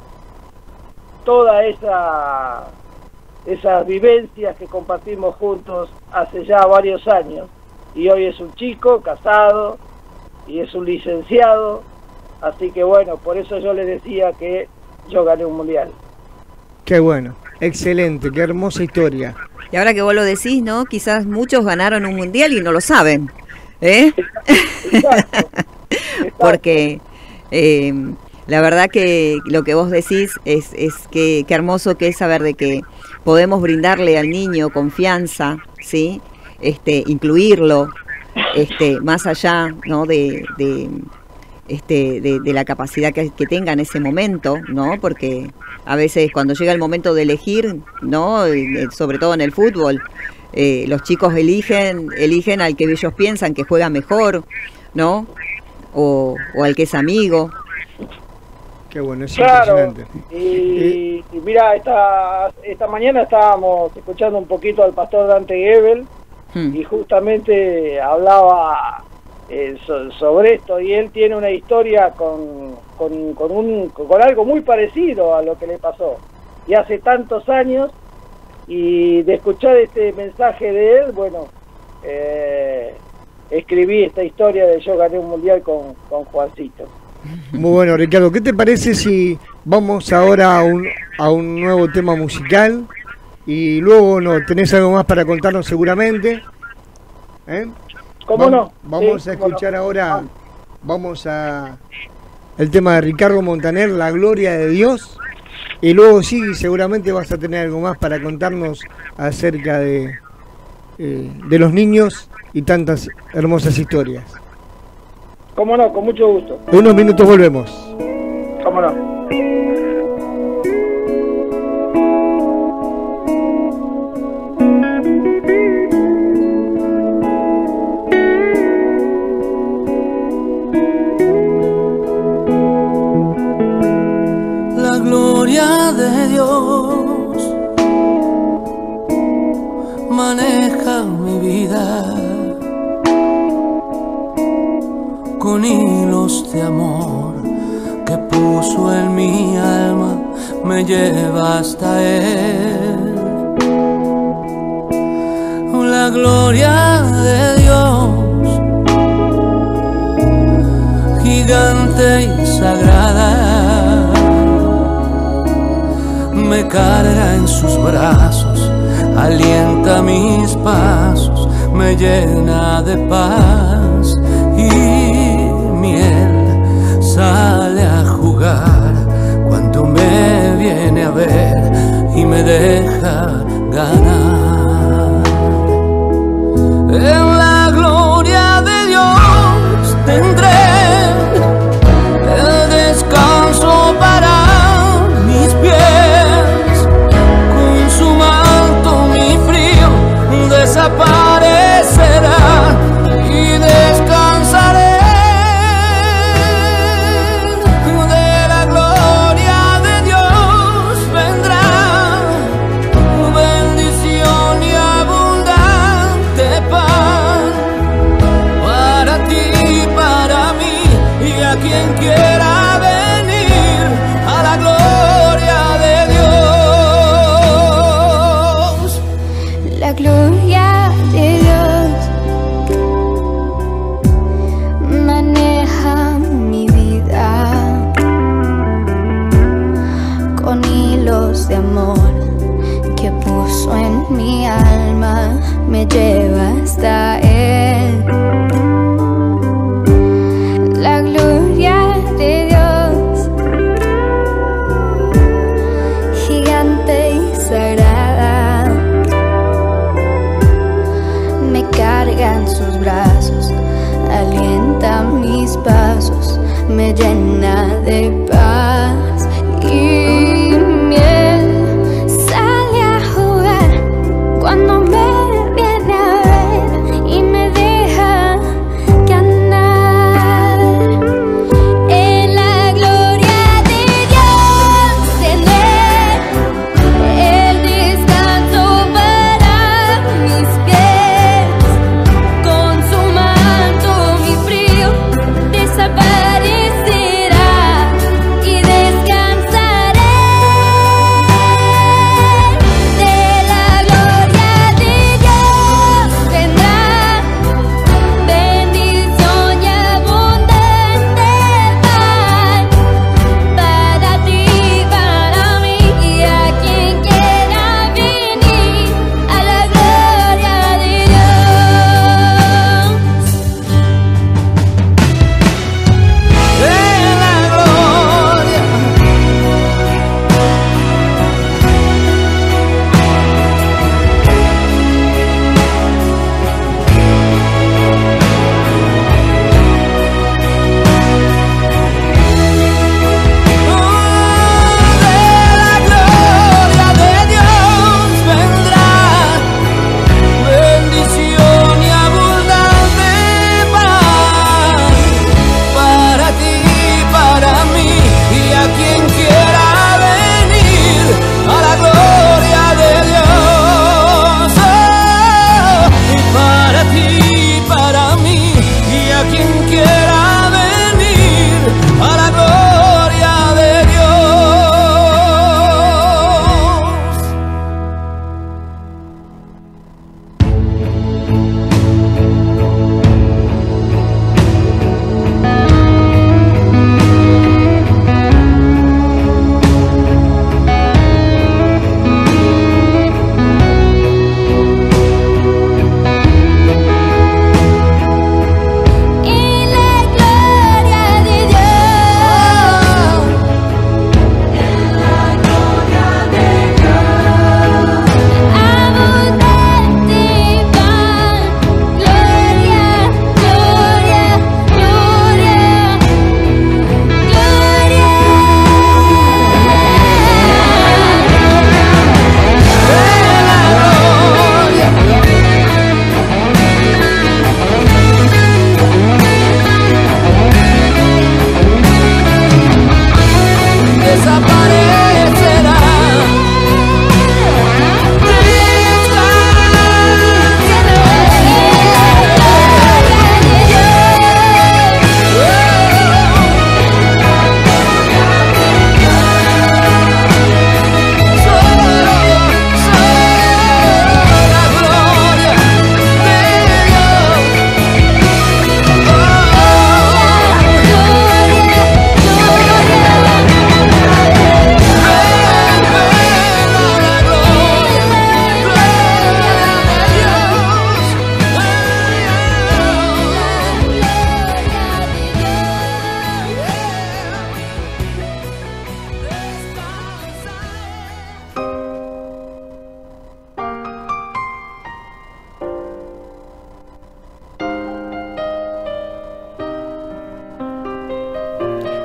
toda esa esas vivencias que compartimos juntos hace ya varios años. Y hoy es un chico casado y es un licenciado. Así que bueno, por eso yo le decía que yo gané un mundial. Qué bueno. Excelente. Qué hermosa historia. Y ahora que vos lo decís, ¿no? Quizás muchos ganaron un mundial y no lo saben, ¿eh? Exacto. Porque eh, la verdad que lo que vos decís es, es que qué hermoso que es saber de que podemos brindarle al niño confianza, ¿sí? Este, incluirlo, este, más allá, ¿no? de, de este de, de la capacidad que, que tenga en ese momento, ¿no? Porque a veces cuando llega el momento de elegir, ¿no? Eh, sobre todo en el fútbol, eh, los chicos eligen eligen al que ellos piensan que juega mejor, ¿no? O, o al que es amigo. Qué bueno, es Claro, impresionante. y, y mira, esta, esta mañana estábamos escuchando un poquito al pastor Dante Gebel Hmm. y justamente hablaba eh, so- sobre esto y él tiene una historia con, con, con, un, con algo muy parecido a lo que le pasó. Y hace tantos años y de escuchar este mensaje de él, bueno, eh, escribí esta historia de yo gané un mundial con, con Juancito. Muy bueno, Ricardo. ¿Qué te parece si vamos ahora a un, a un nuevo tema musical? Y luego no tenés algo más para contarnos seguramente. ¿Eh? ¿Cómo Vam- no? Vamos Sí, a cómo no. escuchar ahora, vamos a, el tema de Ricardo Montaner, La Gloria de Dios. Y luego sí, seguramente vas a tener algo más para contarnos acerca de, eh, de los niños y tantas hermosas historias. Cómo no, con mucho gusto. En unos minutos volvemos. Cómo no. De Dios maneja mi vida con hilos de amor que puso en mi alma, me lleva hasta Él. La gloria de Dios, gigante y sagrada, me carga en sus brazos, alienta mis pasos, me llena de paz y miel, sale a jugar cuando me viene a ver y me deja ganar. En la gloria de Dios tendré el descanso para mis pies, con su manto mi frío desaparecerá y descansaré. De la gloria de Dios vendrá bendición y abundante pan para ti y para mí y a quien quiera venir a la gloria de Dios. La gloria de Dios maneja mi vida con hilos de amor que puso en mi alma, me lleva hasta Él. La gloria de Dios, gigante y sagrada, me carga en sus brazos, alienta mis pasos, me llena de paz y miel, sale a jugar cuando me viene a ver y me deja ganar. En la gloria de Dios tendré el descanso para mis pies, con su manto mi frío desaparecerá y descansaré. De la gloria de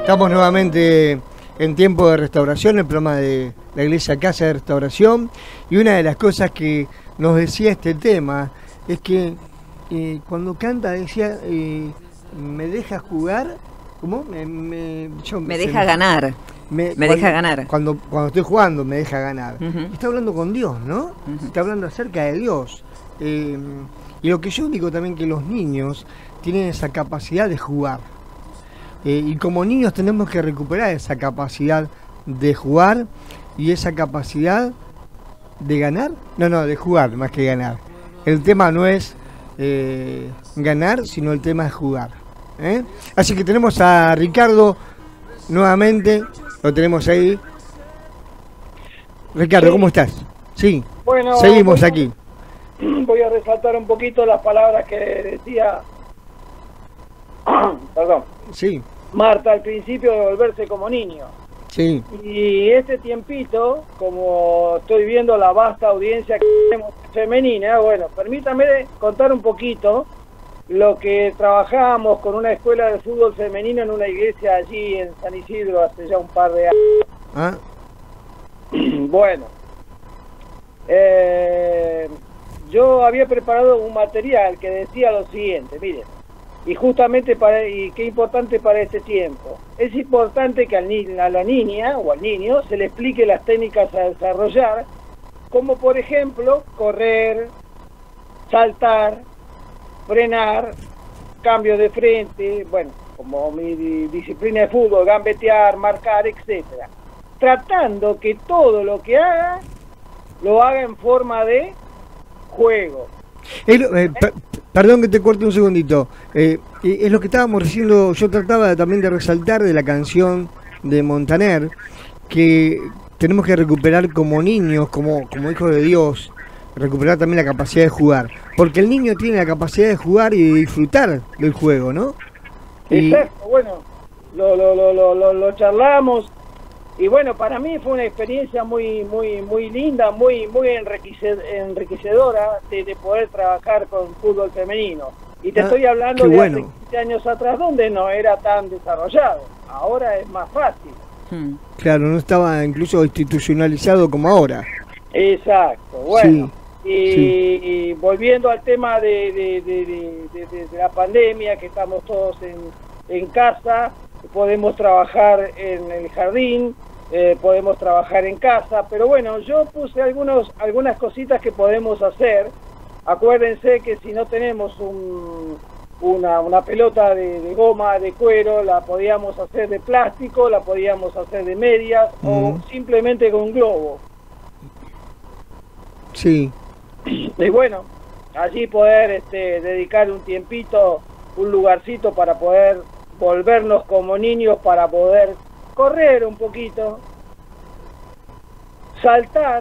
Estamos nuevamente en tiempo de restauración, el programa de la Iglesia Casa de Restauración, y una de las cosas que nos decía este tema es que eh, cuando canta decía, eh, me deja jugar, ¿cómo? Me, me, yo, me deja me, ganar, me, me cuando, deja ganar. Cuando, cuando estoy jugando me deja ganar. Uh-huh. Está hablando con Dios, ¿no? Uh-huh. Está hablando acerca de Dios. Eh, y lo que yo digo también que los niños tienen esa capacidad de jugar. Eh, y como niños tenemos que recuperar esa capacidad de jugar y esa capacidad de ganar. No, no, de jugar más que ganar. El tema no es eh, ganar, sino el tema es jugar. ¿eh? Así que tenemos a Ricardo nuevamente, lo tenemos ahí. Ricardo, sí. ¿Cómo estás? Sí, bueno, seguimos voy a, aquí. Voy a resaltar un poquito las palabras que decía perdón. Sí. Marta al principio, de volverse como niño. Sí. Y este tiempito, como estoy viendo la vasta audiencia que tenemos femenina, bueno, permítame contar un poquito lo que trabajamos con una escuela de fútbol femenino en una iglesia allí en San Isidro hace ya un par de años. ¿Ah? Bueno, eh, yo había preparado un material que decía lo siguiente, miren. Y justamente, para y qué importante para este tiempo, es importante que al ni, a la niña o al niño se le explique las técnicas a desarrollar, como por ejemplo, correr, saltar, frenar, cambio de frente, bueno, como mi di, disciplina de fútbol, gambetear, marcar, etcétera. Tratando que todo lo que haga, lo haga en forma de juego. Eh, eh, per, perdón que te corte un segundito. Eh, es lo que estábamos diciendo. Yo trataba también de resaltar de la canción de Montaner, que tenemos que recuperar como niños, como, como hijos de Dios, recuperar también la capacidad de jugar. Porque el niño tiene la capacidad de jugar y de disfrutar del juego, ¿no? Y... Exacto, bueno, lo, lo, lo, lo, lo, lo charlamos. Y bueno, para mí fue una experiencia muy muy muy linda, muy muy enriquecedora de, de poder trabajar con fútbol femenino. Y te ah, estoy hablando de bueno. hace quince años atrás, donde no era tan desarrollado. Ahora es más fácil. Hmm. Claro, no estaba incluso institucionalizado como ahora. Exacto, bueno. Sí, y, sí. y volviendo al tema de, de, de, de, de, de, de la pandemia, que estamos todos en, en casa, podemos trabajar en el jardín, eh, podemos trabajar en casa, pero bueno, yo puse algunos algunas cositas que podemos hacer. Acuérdense que si no tenemos un, una, una pelota de, de goma, de cuero, la podíamos hacer de plástico, la podíamos hacer de medias mm. o simplemente con un globo. Sí. Y bueno, allí poder este, dedicar un tiempito, un lugarcito para poder volvernos como niños, para poder correr un poquito, saltar,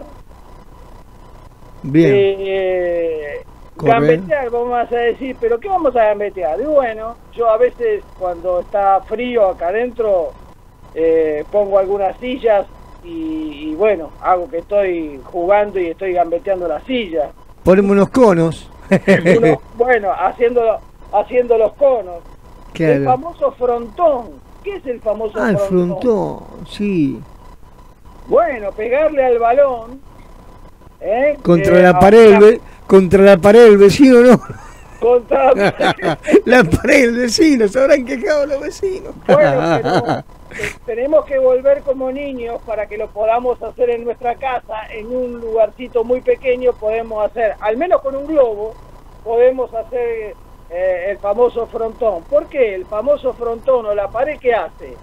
bien, eh, gambetear, vamos a decir, pero ¿qué vamos a gambetear? Y bueno, yo a veces cuando está frío acá adentro eh, pongo algunas sillas y, y bueno, hago que estoy jugando y estoy gambeteando las sillas. Ponemos unos conos. Uno, bueno, haciendo, haciendo los conos. Claro. El famoso frontón. ¿Qué es el famoso ah, frontón? Ah, el frontón, sí. Bueno, pegarle al balón. ¿eh? Contra eh, la pared, la... contra la pared del vecino, ¿no? Contra la, la pared del vecino, se habrán quejado los vecinos. Bueno, pero tenemos que volver como niños para que lo podamos hacer en nuestra casa, en un lugarcito muy pequeño, podemos hacer, al menos con un globo, podemos hacer... Eh, el famoso frontón. ¿Por qué? El famoso frontón o la pared, ¿qué hace?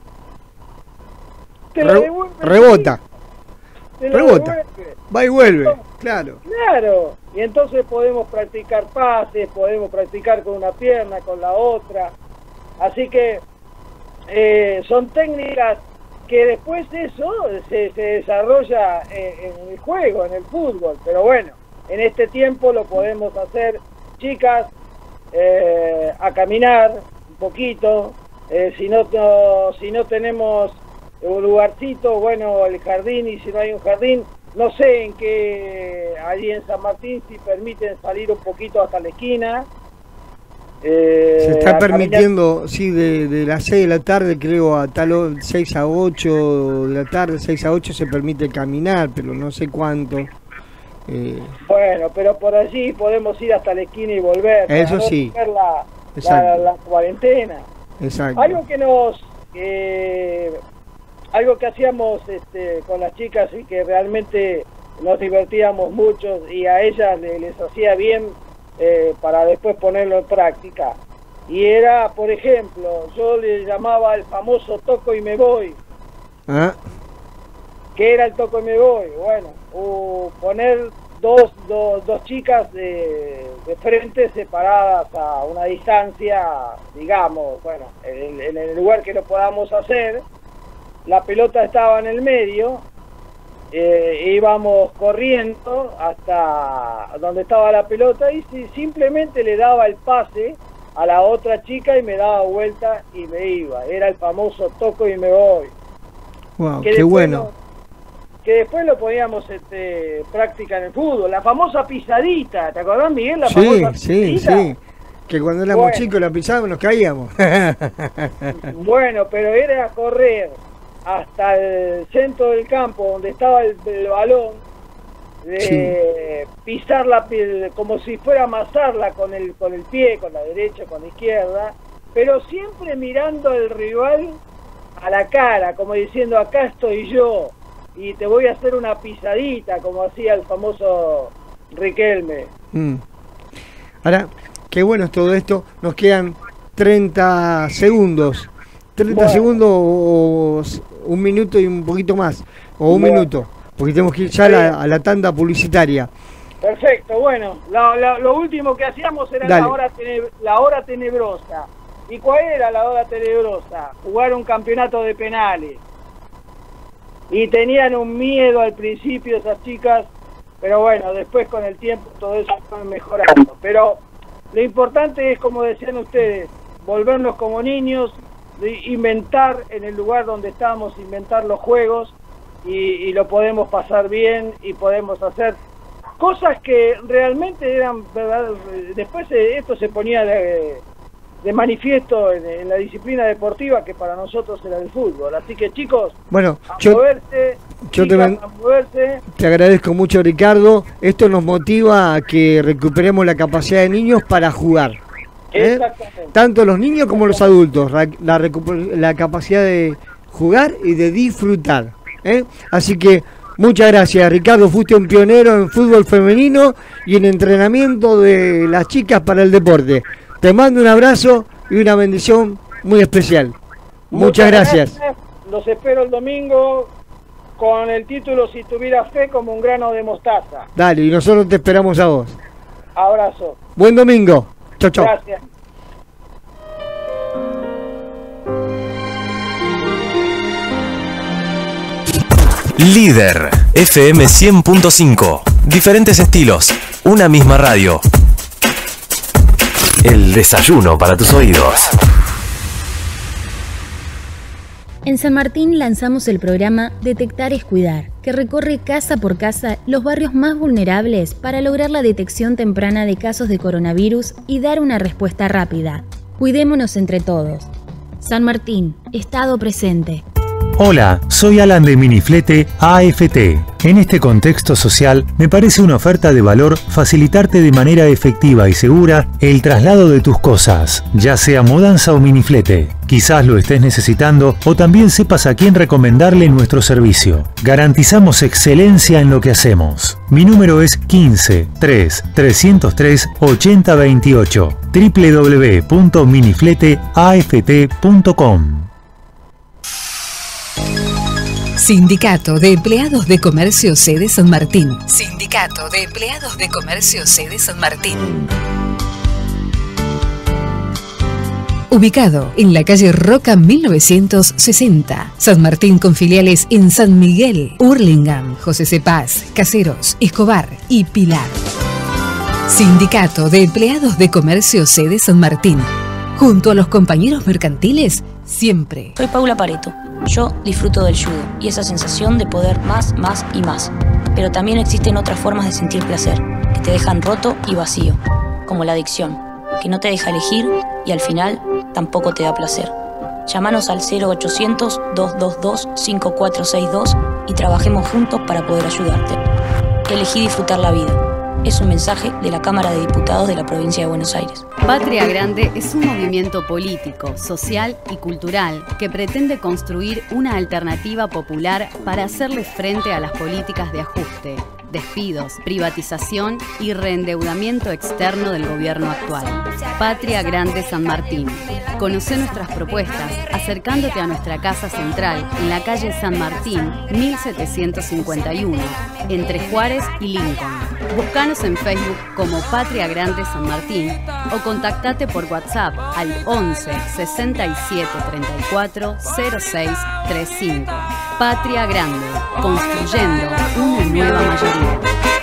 Te Re devuelve, rebota. Te rebota. Devuelve. Va y vuelve. Entonces, claro. Claro. Y entonces podemos practicar pases, podemos practicar con una pierna, con la otra. Así que eh, son técnicas que después de eso se, se desarrolla en, en el juego, en el fútbol. Pero bueno, en este tiempo lo podemos hacer, chicas. Eh, a caminar un poquito, eh, si no, no si no tenemos un lugarcito, bueno, el jardín, y si no hay un jardín, no sé en qué, allí en San Martín, si permiten salir un poquito hasta la esquina, Eh, Se está a permitiendo, caminar. sí, de, de las seis de la tarde, creo, a tal seis a ocho de la tarde, seis a ocho se permite caminar, pero no sé cuánto. Eh, bueno, pero por allí podemos ir hasta la esquina y volver. Eso para no sí. La, la, la cuarentena. Exacto. Algo que nos... Eh, algo que hacíamos este, con las chicas y que realmente nos divertíamos mucho y a ellas les, les hacía bien eh, para después ponerlo en práctica. Y era, por ejemplo, yo le llamaba el famoso toco y me voy. ¿Ah? ¿Qué era el toco y me voy? Bueno, uh, poner dos, dos, dos chicas de, de frente separadas a una distancia, digamos, bueno, en, en el lugar que lo podamos hacer. La pelota estaba en el medio, eh, íbamos corriendo hasta donde estaba la pelota y si, simplemente le daba el pase a la otra chica y me daba vuelta y me iba. Era el famoso toco y me voy. Wow, qué bueno. Lo, que después lo poníamos este, práctica en el fútbol. La famosa pisadita, ¿te acordás, Miguel? La sí, famosa sí, pisadita. sí. Que cuando éramos bueno. chicos la pisábamos, nos caíamos. Bueno, pero era correr hasta el centro del campo donde estaba el, el balón, de sí. pisarla como si fuera a amasarla con el, con el pie, con la derecha, con la izquierda, pero siempre mirando al rival a la cara, como diciendo, acá estoy yo y te voy a hacer una pisadita, como hacía el famoso Riquelme. Mm. Ahora, qué bueno es todo esto, nos quedan treinta segundos. treinta bueno. segundos o un minuto y un poquito más, o un bueno. minuto, porque tenemos que ir ya a la, a la tanda publicitaria. Perfecto, bueno, la, la, lo último que hacíamos era la hora, teneb la hora tenebrosa. ¿Y cuál era la hora tenebrosa? Jugar un campeonato de penales. Y tenían un miedo al principio esas chicas, pero bueno, después con el tiempo todo eso fue mejorando. Pero lo importante es, como decían ustedes, volvernos como niños, inventar en el lugar donde estamos, inventar los juegos y, y lo podemos pasar bien y podemos hacer cosas que realmente eran verdad. Después esto se ponía de, de manifiesto en, en la disciplina deportiva que para nosotros era el fútbol. Así que chicos, bueno, a yo, moverse, yo chicas, te, a moverse. Te agradezco mucho, Ricardo. Esto nos motiva a que recuperemos la capacidad de niños para jugar. ¿Eh? Tanto los niños como los adultos, la, la, la capacidad de jugar y de disfrutar. ¿eh? Así que muchas gracias, Ricardo. Fuiste un pionero en fútbol femenino y en entrenamiento de las chicas para el deporte. Te mando un abrazo y una bendición muy especial. Muchas, muchas gracias. gracias. Los espero el domingo con el título Si tuviera fe, como un grano de mostaza. Dale, y nosotros te esperamos a vos. Abrazo. Buen domingo. Chau, chau. Gracias. Líder F M cien punto cinco. Diferentes estilos, una misma radio. El desayuno para tus oídos. En San Martín lanzamos el programa Detectar es Cuidar, que recorre casa por casa los barrios más vulnerables para lograr la detección temprana de casos de coronavirus y dar una respuesta rápida. Cuidémonos entre todos. San Martín, Estado presente. Hola, soy Alan de Miniflete A F T. En este contexto social, me parece una oferta de valor facilitarte de manera efectiva y segura el traslado de tus cosas, ya sea mudanza o miniflete. Quizás lo estés necesitando o también sepas a quién recomendarle nuestro servicio. Garantizamos excelencia en lo que hacemos. Mi número es quince, tres, trescientos tres, ochenta veintiocho. doble u doble u doble u punto miniflete a f t punto com. Sindicato de Empleados de Comercio Sede San Martín. Sindicato de Empleados de Comercio Sede San Martín. Ubicado en la calle Roca mil novecientos sesenta. San Martín con filiales en San Miguel, Hurlingham, José C. Paz, Caseros, Escobar y Pilar. Sindicato de Empleados de Comercio Sede San Martín. Junto a los compañeros mercantiles, siempre. Soy Paula Pareto. Yo disfruto del judo y esa sensación de poder más, más y más. Pero también existen otras formas de sentir placer, que te dejan roto y vacío, como la adicción. que no te deja elegir y al final tampoco te da placer. Llámanos al cero ochocientos, dos dos dos, cinco cuatro seis dos y trabajemos juntos para poder ayudarte. Elegí disfrutar la vida. Es un mensaje de la Cámara de Diputados de la Provincia de Buenos Aires. Patria Grande es un movimiento político, social y cultural que pretende construir una alternativa popular para hacerle frente a las políticas de ajuste, despidos, privatización y reendeudamiento externo del gobierno actual. Patria Grande San Martín. Conoce nuestras propuestas acercándote a nuestra casa central en la calle San Martín, mil setecientos cincuenta y uno, entre Juárez y Lincoln. Búscanos en Facebook como Patria Grande San Martín o contactate por WhatsApp al once, sesenta y siete, treinta y cuatro, cero seis treinta y cinco. Patria Grande, construyendo una nueva mayoría.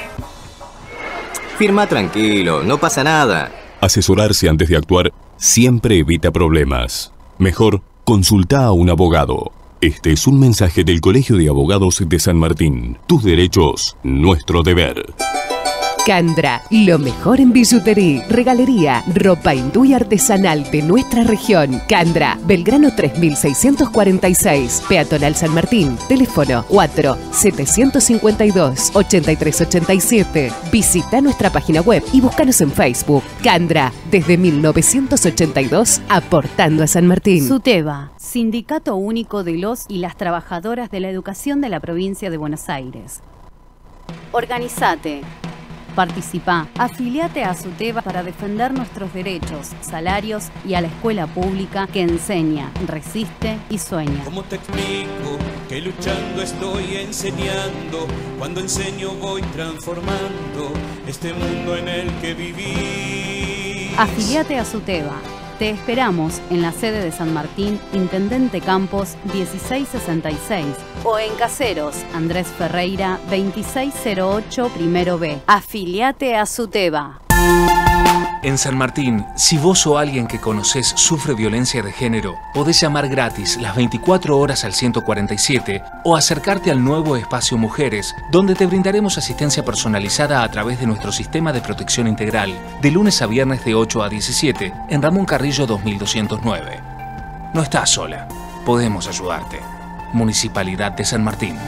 Firma tranquilo, no pasa nada. Asesorarse antes de actuar siempre evita problemas. Mejor, consulta a un abogado. Este es un mensaje del Colegio de Abogados de San Martín. Tus derechos, nuestro deber. Candra, lo mejor en billutería, regalería, ropa hindú y artesanal de nuestra región. Candra, Belgrano tres mil seiscientos cuarenta y seis, Peatonal San Martín. Teléfono cuatro, setecientos cincuenta y dos, ochenta y tres ochenta y siete. Visita nuestra página web y búscanos en Facebook. Candra, desde mil novecientos ochenta y dos, aportando a San Martín. SUTEBA, Sindicato Único de los y las Trabajadoras de la Educación de la Provincia de Buenos Aires. Organizate. Participa, afiliate a SUTEBA para defender nuestros derechos, salarios y a la escuela pública que enseña, resiste y sueña. ¿Cómo te explico que luchando estoy enseñando? Cuando enseño voy transformando este mundo en el que viví. Afiliate a SUTEBA. Te esperamos en la sede de San Martín, Intendente Campos dieciséis sesenta y seis o en Caseros, Andrés Ferreira veintiséis cero ocho, primero B. Afiliate a SUTEBA. En San Martín, si vos o alguien que conocés sufre violencia de género, podés llamar gratis las veinticuatro horas al ciento cuarenta y siete o acercarte al nuevo espacio Mujeres, donde te brindaremos asistencia personalizada a través de nuestro sistema de protección integral, de lunes a viernes de ocho a diecisiete, en Ramón Carrillo dos mil doscientos nueve. No estás sola, podemos ayudarte. Municipalidad de San Martín.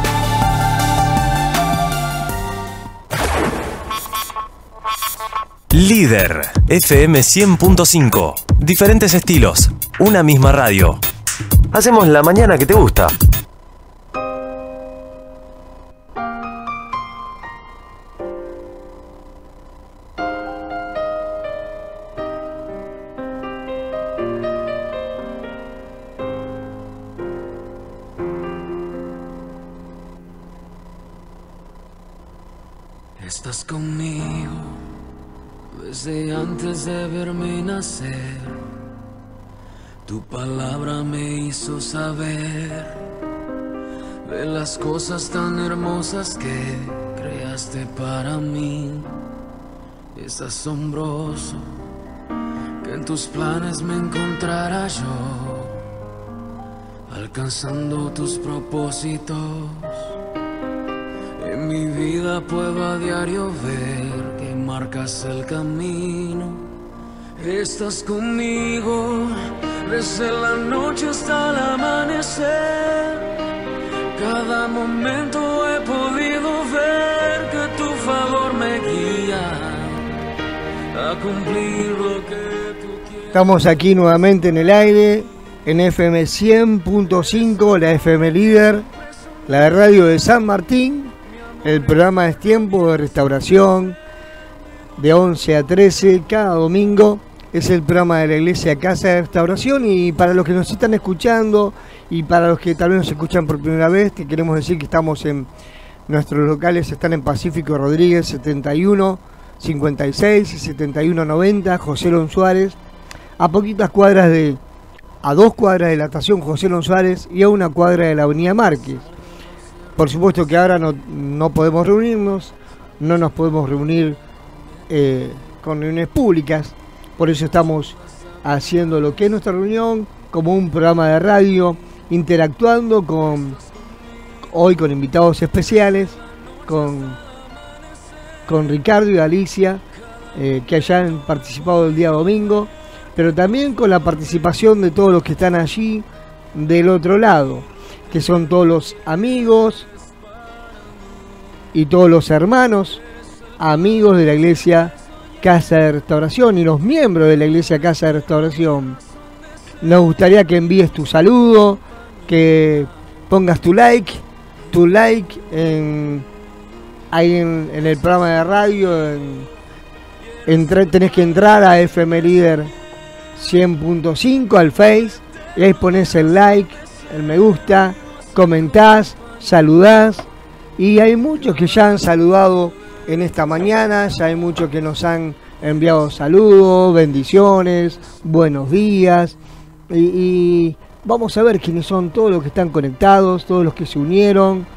Líder F M cien punto cinco. Diferentes estilos, una misma radio. Hacemos la mañana que te gusta. Estás conmigo desde antes de verme nacer. Tu palabra me hizo saber de las cosas tan hermosas que creaste para mí. Es asombroso que en tus planes me encontrara yo, alcanzando tus propósitos. En mi vida puedo a diario ver que marcas el camino. Estás conmigo desde la noche hasta el amanecer. Cada momento he podido ver que tu favor me guía a cumplir lo que tú quieres. Estamos aquí nuevamente en el aire, en F M cien punto cinco, la F M Líder, la radio de San Martín. El programa es Tiempo de Restauración, de once a trece, cada domingo. Es el programa de la Iglesia Casa de Restauración. Y para los que nos están escuchando y para los que tal vez nos escuchan por primera vez, te queremos decir que estamos en nuestros locales, están en Pacífico Rodríguez setenta y uno cincuenta y seis y setenta y uno noventa, José Lon Suárez, a poquitas cuadras de, a dos cuadras de la estación José Lon Suárez y a una cuadra de la Avenida Márquez. Por supuesto que ahora no, no podemos reunirnos, no nos podemos reunir eh, con reuniones públicas, por eso estamos haciendo lo que es nuestra reunión como un programa de radio, interactuando con hoy con invitados especiales, con, con Ricardo y Alicia, eh, que hayan participado el día domingo, pero también con la participación de todos los que están allí del otro lado, que son todos los amigos y todos los hermanos, amigos de la Iglesia Casa de Restauración y los miembros de la Iglesia Casa de Restauración. Nos gustaría que envíes tu saludo, que pongas tu like, tu like en, ahí en, en el programa de radio, en, entre, tenés que entrar a F M Líder cien punto cinco al Face, y ahí pones el like, el me gusta, comentás, saludás, y hay muchos que ya han saludado en esta mañana, ya hay muchos que nos han enviado saludos, bendiciones, buenos días, y, y vamos a ver quiénes son todos los que están conectados, todos los que se unieron,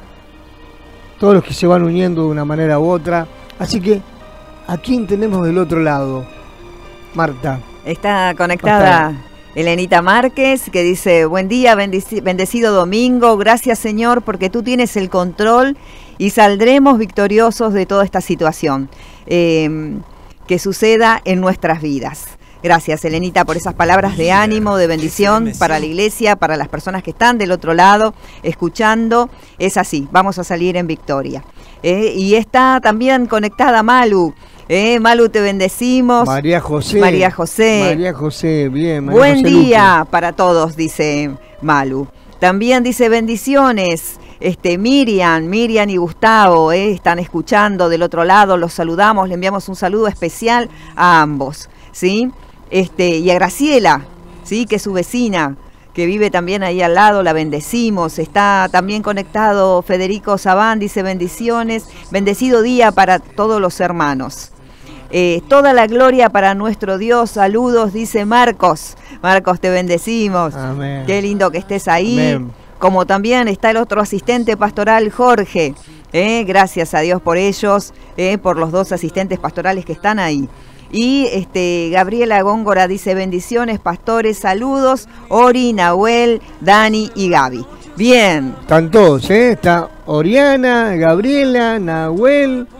todos los que se van uniendo de una manera u otra. Así que, ¿a quién tenemos del otro lado? Marta. Está conectada Elenita Márquez, que dice: buen día, bendici- bendecido domingo, gracias Señor porque tú tienes el control y saldremos victoriosos de toda esta situación eh, que suceda en nuestras vidas. Gracias, Elenita, por esas palabras de ánimo, de bendición para la iglesia, para las personas que están del otro lado, escuchando. Es así, vamos a salir en victoria. Eh, y está también conectada Malu. Eh, Malu, te bendecimos. María José. María José. María José, bien. María Buen José día Luque. para todos, dice Malu. También dice bendiciones. Este, Miriam, Miriam y Gustavo eh, están escuchando del otro lado, los saludamos, le enviamos un saludo especial a ambos, ¿sí? Este, y a Graciela, ¿sí? Que es su vecina, que vive también ahí al lado, la bendecimos. Está también conectado Federico Sabán, dice bendiciones, bendecido día para todos los hermanos. Eh, toda la gloria para nuestro Dios, saludos, dice Marcos. Marcos, te bendecimos. Amén. Qué lindo que estés ahí. Amén. Como también está el otro asistente pastoral, Jorge. Eh, gracias a Dios por ellos, eh, por los dos asistentes pastorales que están ahí. Y este Gabriela Góngora dice bendiciones, pastores, saludos, Ori, Nahuel, Dani y Gaby. Bien. Están todos, ¿eh? Está Oriana, Gabriela, Nahuel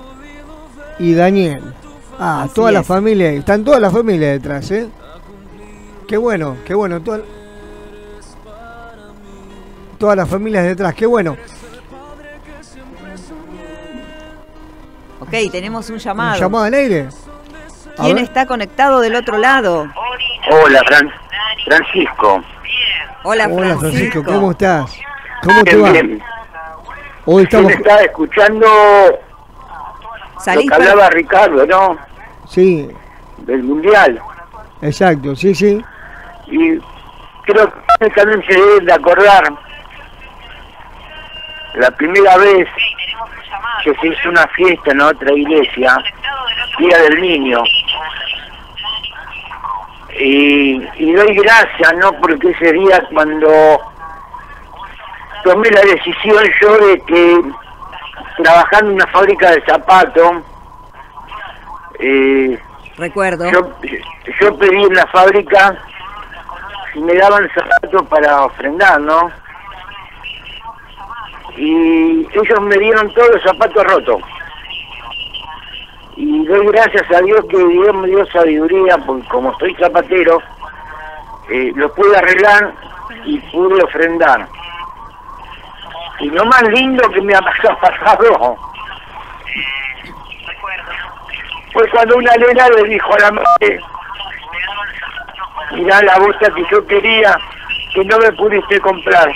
y Daniel. Ah, Así toda la es. familia, están toda la familia detrás, ¿eh? Qué bueno, qué bueno, toda, todas las familias detrás, qué bueno. Ok, tenemos un llamado. ¿Un llamado al aire? A ¿Quién ver. está conectado del otro lado? Hola, Fran- Francisco. Hola, Hola Francisco. Francisco, ¿cómo estás? ¿Cómo te Bien, va? bien. Hoy estamos... Yo estaba escuchando Salís lo que para- hablaba Ricardo, ¿no? Sí, Del Mundial. exacto, sí, sí. Y creo que también se debe de acordar la primera vez que se hizo una fiesta en otra iglesia, Día del Niño. Y, y doy gracias, ¿no? Porque ese día cuando tomé la decisión yo de que trabajando en una fábrica de zapatos, eh, Recuerdo. yo, yo pedí en la fábrica si me daban zapatos para ofrendar, ¿no? Y ellos me dieron todos los zapatos rotos. Y doy gracias a Dios que Dios me dio sabiduría, porque como soy zapatero, eh, lo pude arreglar y pude ofrendar. Y lo más lindo que me ha pasado fue cuando una nena le dijo a la madre: mirá la bota que yo quería, que no me pudiste comprar.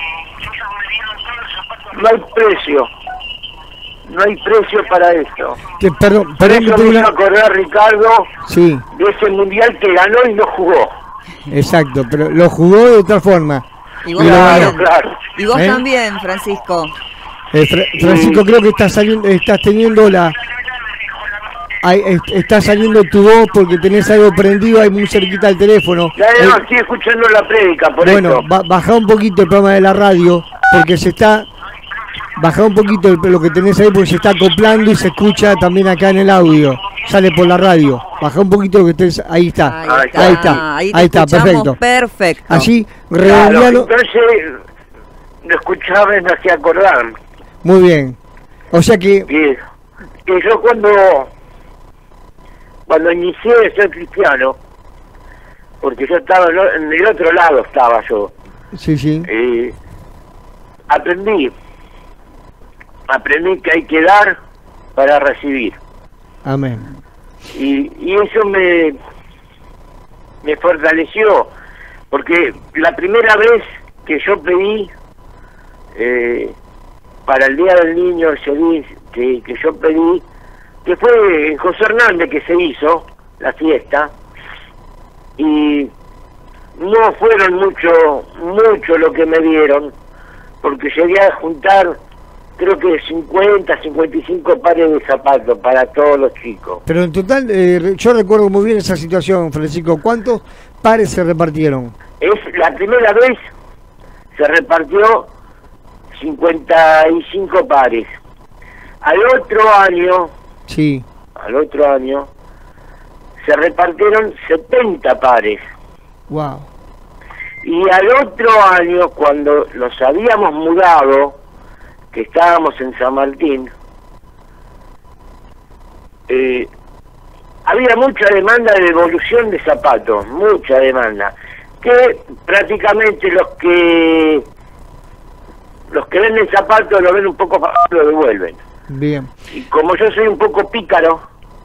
No hay precio, no hay precio para esto. Que, perdón, Por perdón que eso te me diga- hizo acordar Ricardo Sí, de ese mundial que ganó y no jugó. exacto, pero lo jugó de otra forma. Y vos Y lo también. ganó. Claro. Y vos ¿Eh? también, Francisco. Eh, Fra- Francisco, creo que estás saliendo, estás teniendo la... Ay, est- está saliendo tu voz porque tenés algo prendido ahí muy cerquita al teléfono. Ya no, Eh, estoy escuchando la prédica, por bueno, eso. ba- baja un poquito el programa de la radio porque se está... Baja un poquito el- lo que tenés ahí porque se está acoplando y se escucha también acá en el audio. Sale por la radio. Baja un poquito lo que estés... Ahí está. Ahí está. Ahí está. Ahí te Ahí está, escuchamos perfecto. perfecto. Allí, Claro, redondealo. entonces lo escuchaba y me hacía acordar. Muy bien. O sea que... Y, y yo cuando cuando inicié de ser cristiano, porque yo estaba en el otro lado, estaba yo. Sí, sí. Eh, aprendí, aprendí que hay que dar para recibir. Amén. Y, y eso me, me fortaleció, porque la primera vez que yo pedí, eh, para el Día del Niño, ese día que, que yo pedí, que fue en José Hernández que se hizo la fiesta, y no fueron mucho, mucho lo que me dieron, porque llegué a juntar, creo que cincuenta, cincuenta y cinco pares de zapatos para todos los chicos. Pero en total, eh, yo recuerdo muy bien esa situación, Francisco. ¿Cuántos pares se repartieron? Es la primera vez se repartió cincuenta y cinco pares. Al otro año, sí, al otro año, se repartieron setenta pares. Wow. Y al otro año, cuando nos habíamos mudado, que estábamos en San Martín, eh, había mucha demanda de devolución de zapatos, mucha demanda, que prácticamente los que los que venden zapatos lo ven un poco más, lo devuelven. Bien. Y como yo soy un poco pícaro,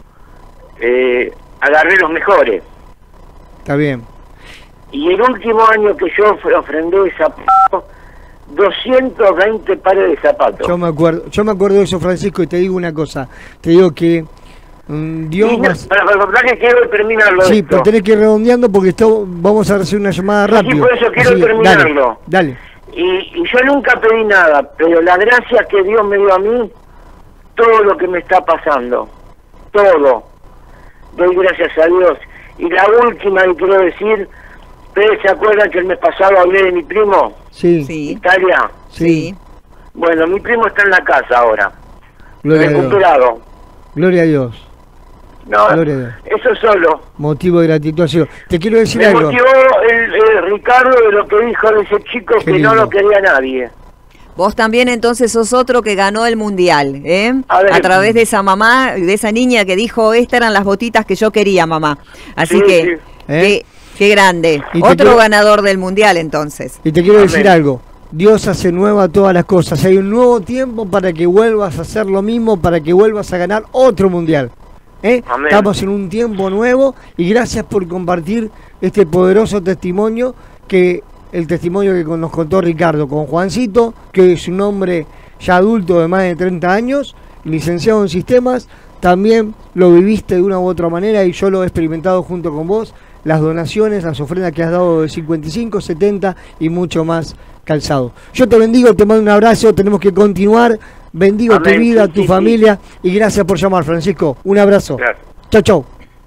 eh, agarré los mejores. Está bien. Y el último año que yo ofrendé zapatos, doscientos veinte pares de zapatos. Yo me acuerdo, yo me acuerdo de eso, Francisco, y te digo una cosa. Te digo que um, Dios sí, no, más... para, para, para que quiero terminarlo. Sí, esto. pero tenés que ir redondeando porque esto, vamos a hacer una llamada rápida. Sí, por eso quiero Así que, terminarlo. Dale, dale. Y, y yo nunca pedí nada, pero la gracia que Dios me dio a mí, todo lo que me está pasando, todo, doy gracias a Dios. Y la última que quiero decir, ¿ustedes se acuerdan que el mes pasado hablé de mi primo? Sí. Sí. Italia. Sí. Bueno, mi primo está en la casa ahora, Gloria a Dios. recuperado. Gloria a Dios. No, Gloria a Dios. eso solo. Motivo de gratitud. Te quiero decir Me algo. motivó el, el Ricardo de lo que dijo de ese chico Qué que lindo. no lo quería nadie. Vos también entonces sos otro que ganó el mundial, ¿eh? A ver. A través de esa mamá, de esa niña que dijo, estas eran las botitas que yo quería, mamá. Así Sí, que, sí. ¿Eh? qué, qué grande. Y te Otro quiero- ganador del mundial entonces. Y te quiero Amén. decir algo. Dios hace nueva todas las cosas. Hay un nuevo tiempo para que vuelvas a hacer lo mismo, para que vuelvas a ganar otro mundial. ¿Eh? Amén. Estamos en un tiempo nuevo y gracias por compartir este poderoso testimonio, que el testimonio que nos contó Ricardo con Juancito, que es un hombre ya adulto de más de treinta años, licenciado en sistemas. También lo viviste de una u otra manera y yo lo he experimentado junto con vos. Las donaciones, las ofrendas que has dado de cincuenta y cinco, setenta y mucho más calzado. Yo te bendigo, te mando un abrazo, tenemos que continuar. Bendigo Amén, tu vida, sí, tu sí, familia y gracias por llamar, Francisco. Un abrazo. Gracias. Chau, chau.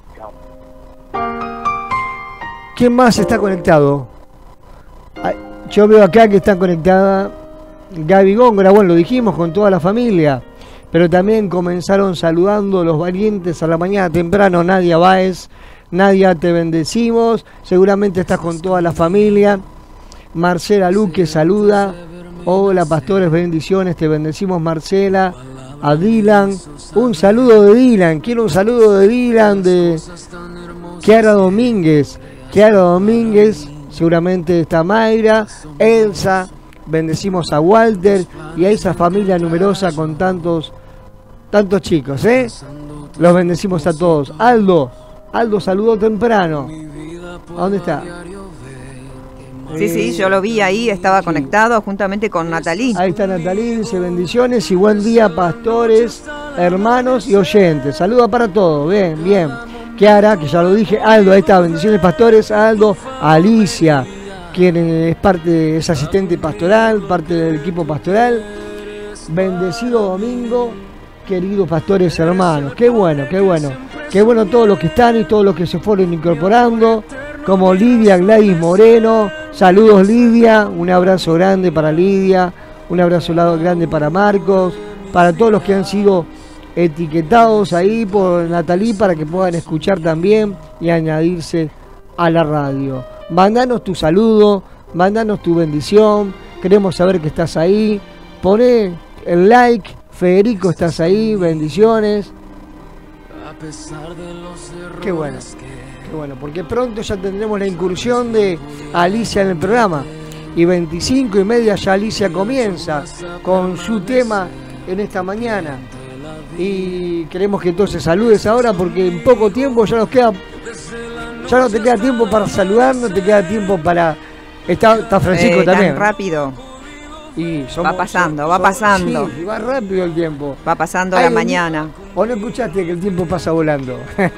¿Quién más está conectado? Ay, yo veo acá que está conectada Gaby Góngora, bueno, lo dijimos, con toda la familia. Pero también comenzaron saludando los valientes a la mañana temprano. Nadia Báez, Nadia, te bendecimos. Seguramente estás con toda la familia. Marcela Luque saluda. Hola, pastores, bendiciones, te bendecimos, Marcela. A Dylan, un saludo de Dylan. Quiero un saludo de Dylan, de Kiara Domínguez. Kiara Domínguez, seguramente está Mayra, Elsa. Bendecimos a Walter y a esa familia numerosa con tantos tantos chicos, ¿eh? Los bendecimos a todos. Aldo, Aldo saludó temprano. ¿A dónde está? Sí, sí, yo lo vi ahí, estaba conectado juntamente con Natalí. Ahí está Natalí, dice bendiciones y buen día, pastores, hermanos y oyentes. Saludos para todos, bien, bien. Kiara, que ya lo dije, Aldo, ahí está, bendiciones pastores, Aldo, Alicia, quien es parte, es asistente pastoral, parte del equipo pastoral. Bendecido domingo, queridos pastores hermanos. Qué bueno, qué bueno. Qué bueno todos los que están y todos los que se fueron incorporando, como Lidia Gladys Moreno. Saludos, Lidia, un abrazo grande para Lidia, un abrazo grande para Marcos, para todos los que han sido etiquetados ahí por Natalí para que puedan escuchar también y añadirse a la radio. Mándanos tu saludo, mándanos tu bendición, queremos saber que estás ahí, poné el like. Federico, estás ahí, bendiciones. pesar de los errores. Qué bueno, qué bueno, porque pronto ya tendremos la incursión de Alicia en el programa. Y veinticinco y media ya Alicia comienza con su tema en esta mañana. Y queremos que entonces saludes ahora porque en poco tiempo ya nos queda, ya no te queda tiempo para saludar, no te queda tiempo para... Está, está Francisco eh, también. Tan rápido. Y somos, va pasando, somos, va pasando. Sí, va rápido el tiempo. Va pasando Ay, la mañana. ¿O no escuchaste que el tiempo pasa volando?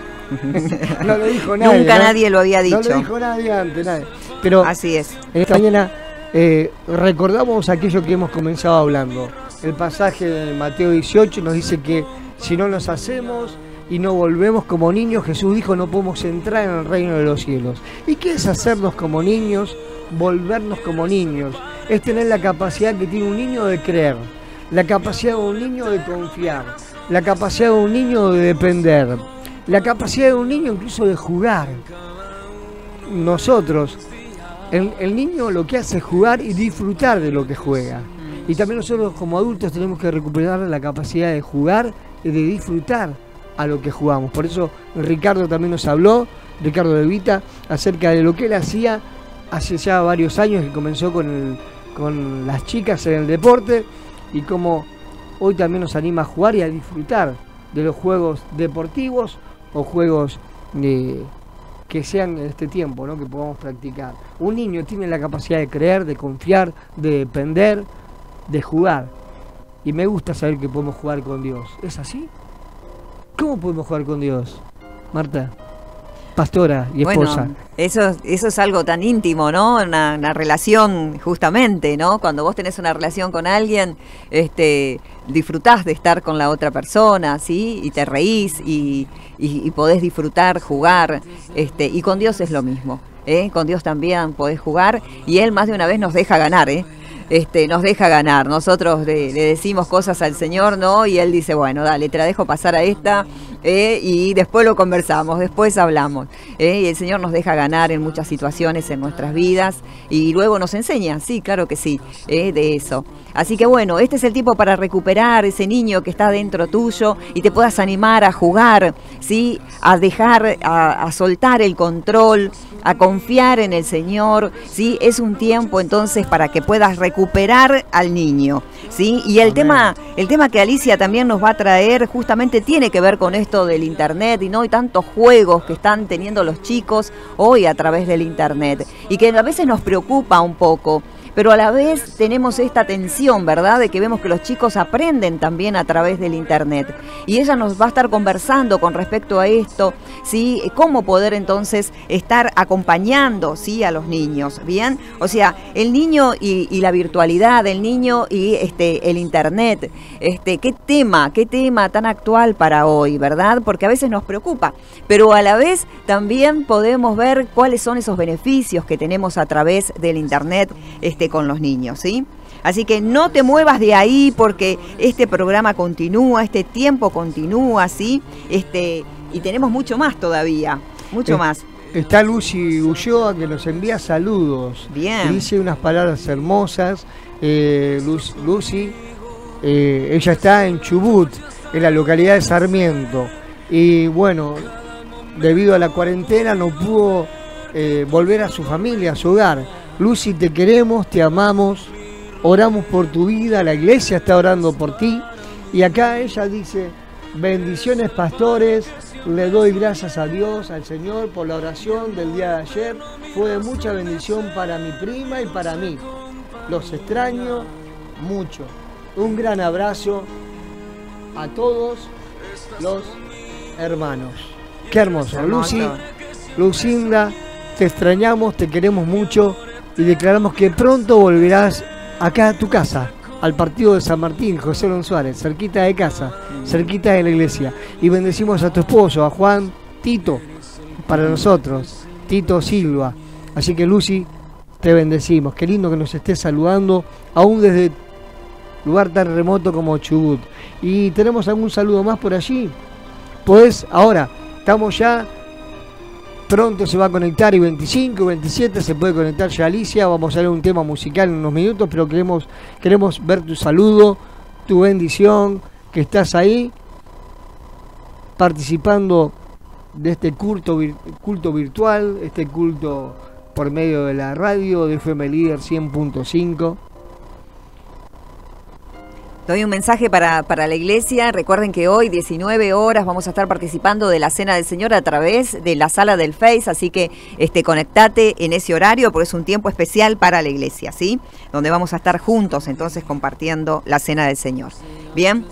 No lo dijo nadie. Nunca ¿no? nadie lo había dicho. No lo dijo nadie antes, nadie. Pero así es. En esta mañana eh, recordamos aquello que hemos comenzado hablando. El pasaje de Mateo dieciocho nos dice que si no nos hacemos y no volvemos como niños, Jesús dijo, no podemos entrar en el reino de los cielos. ¿Y qué es hacernos como niños? Volvernos como niños. Es tener la capacidad que tiene un niño de creer, la capacidad de un niño de confiar, la capacidad de un niño de depender, la capacidad de un niño incluso de jugar. Nosotros, el, el niño lo que hace es jugar y disfrutar de lo que juega. Y también nosotros como adultos tenemos que recuperar la capacidad de jugar y de disfrutar a lo que jugamos. Por eso Ricardo también nos habló, Ricardo de Vita, acerca de lo que él hacía hace ya varios años, que comenzó con, el, con las chicas en el deporte, y cómo hoy también nos anima a jugar y a disfrutar de los juegos deportivos o juegos eh, que sean en este tiempo, ¿no? Que podamos practicar. Un niño tiene la capacidad de creer, de confiar, de depender, de jugar. Y me gusta saber que podemos jugar con Dios. ¿Es así? ¿Cómo podemos jugar con Dios, Marta? Pastora y esposa. Bueno, eso, eso es algo tan íntimo, ¿no? Una, una relación, justamente, ¿no? Cuando vos tenés una relación con alguien, este, disfrutás de estar con la otra persona, ¿sí? Y te reís y, y, y podés disfrutar, jugar, este, y con Dios es lo mismo, ¿eh? Con Dios también podés jugar y Él más de una vez nos deja ganar, ¿eh? Este, nos deja ganar. Nosotros le, le decimos cosas al Señor, ¿no? Y Él dice, bueno, dale, te la dejo pasar a esta, eh, y después lo conversamos, después hablamos. Eh, y el Señor nos deja ganar en muchas situaciones en nuestras vidas y luego nos enseña, sí, claro que sí, eh, de eso. Así que bueno, este es el tiempo para recuperar ese niño que está dentro tuyo y te puedas animar a jugar, ¿sí? A dejar, a, a soltar el control, a confiar en el Señor, ¿sí? Es un tiempo entonces para que puedas recuperar al niño, ¿sí? Y el Amén. tema, el tema que Alicia también nos va a traer justamente tiene que ver con esto del internet y no hay tantos juegos que están teniendo los chicos hoy a través del internet y que a veces nos preocupa un poco. Pero a la vez tenemos esta tensión, ¿verdad? De que vemos que los chicos aprenden también a través del internet. Y ella nos va a estar conversando con respecto a esto, ¿sí? Cómo poder entonces estar acompañando, ¿sí? A los niños, ¿bien? O sea, el niño y, y la virtualidad, el niño y este, el internet. Este, ¿qué tema, qué tema tan actual para hoy, ¿verdad? Porque a veces nos preocupa. Pero a la vez también podemos ver cuáles son esos beneficios que tenemos a través del internet, este, con los niños, ¿sí? Así que no te muevas de ahí porque este programa continúa, este tiempo continúa, ¿sí? Este, y tenemos mucho más todavía, mucho eh, más. Está Lucy Ulloa que nos envía saludos. Bien. Y dice unas palabras hermosas. Eh, Lucy, Lucy eh, ella está en Chubut, en la localidad de Sarmiento. Y bueno, debido a la cuarentena no pudo eh, volver a su familia, a su hogar. Lucy, te queremos, te amamos, oramos por tu vida, la iglesia está orando por ti. Y acá ella dice, bendiciones pastores, le doy gracias a Dios, al Señor, por la oración del día de ayer. Fue de mucha bendición para mi prima y para mí. Los extraño mucho. Un gran abrazo a todos los hermanos. Qué hermoso. Hermoso. Lucy, Lucinda, te extrañamos, te queremos mucho. Y declaramos que pronto volverás acá a tu casa, al partido de San Martín, José Lon Suárez, cerquita de casa, cerquita de la iglesia. Y bendecimos a tu esposo, a Juan Tito, para nosotros, Tito Silva. Así que Lucy, te bendecimos. Qué lindo que nos estés saludando, aún desde lugar tan remoto como Chubut. Y tenemos algún saludo más por allí. Podés, ahora, estamos ya... Pronto se va a conectar y veinticinco, veintisiete se puede conectar ya Alicia. Vamos a ver un tema musical en unos minutos, pero queremos, queremos ver tu saludo, tu bendición, que estás ahí participando de este culto, culto virtual, este culto por medio de la radio de F M Líder cien punto cinco. Doy un mensaje para, para la iglesia. Recuerden que hoy, diecinueve horas, vamos a estar participando de la Cena del Señor a través de la sala del Face, así que este, conectate en ese horario porque es un tiempo especial para la iglesia, ¿sí? Donde vamos a estar juntos, entonces, compartiendo la Cena del Señor. ¿Bien?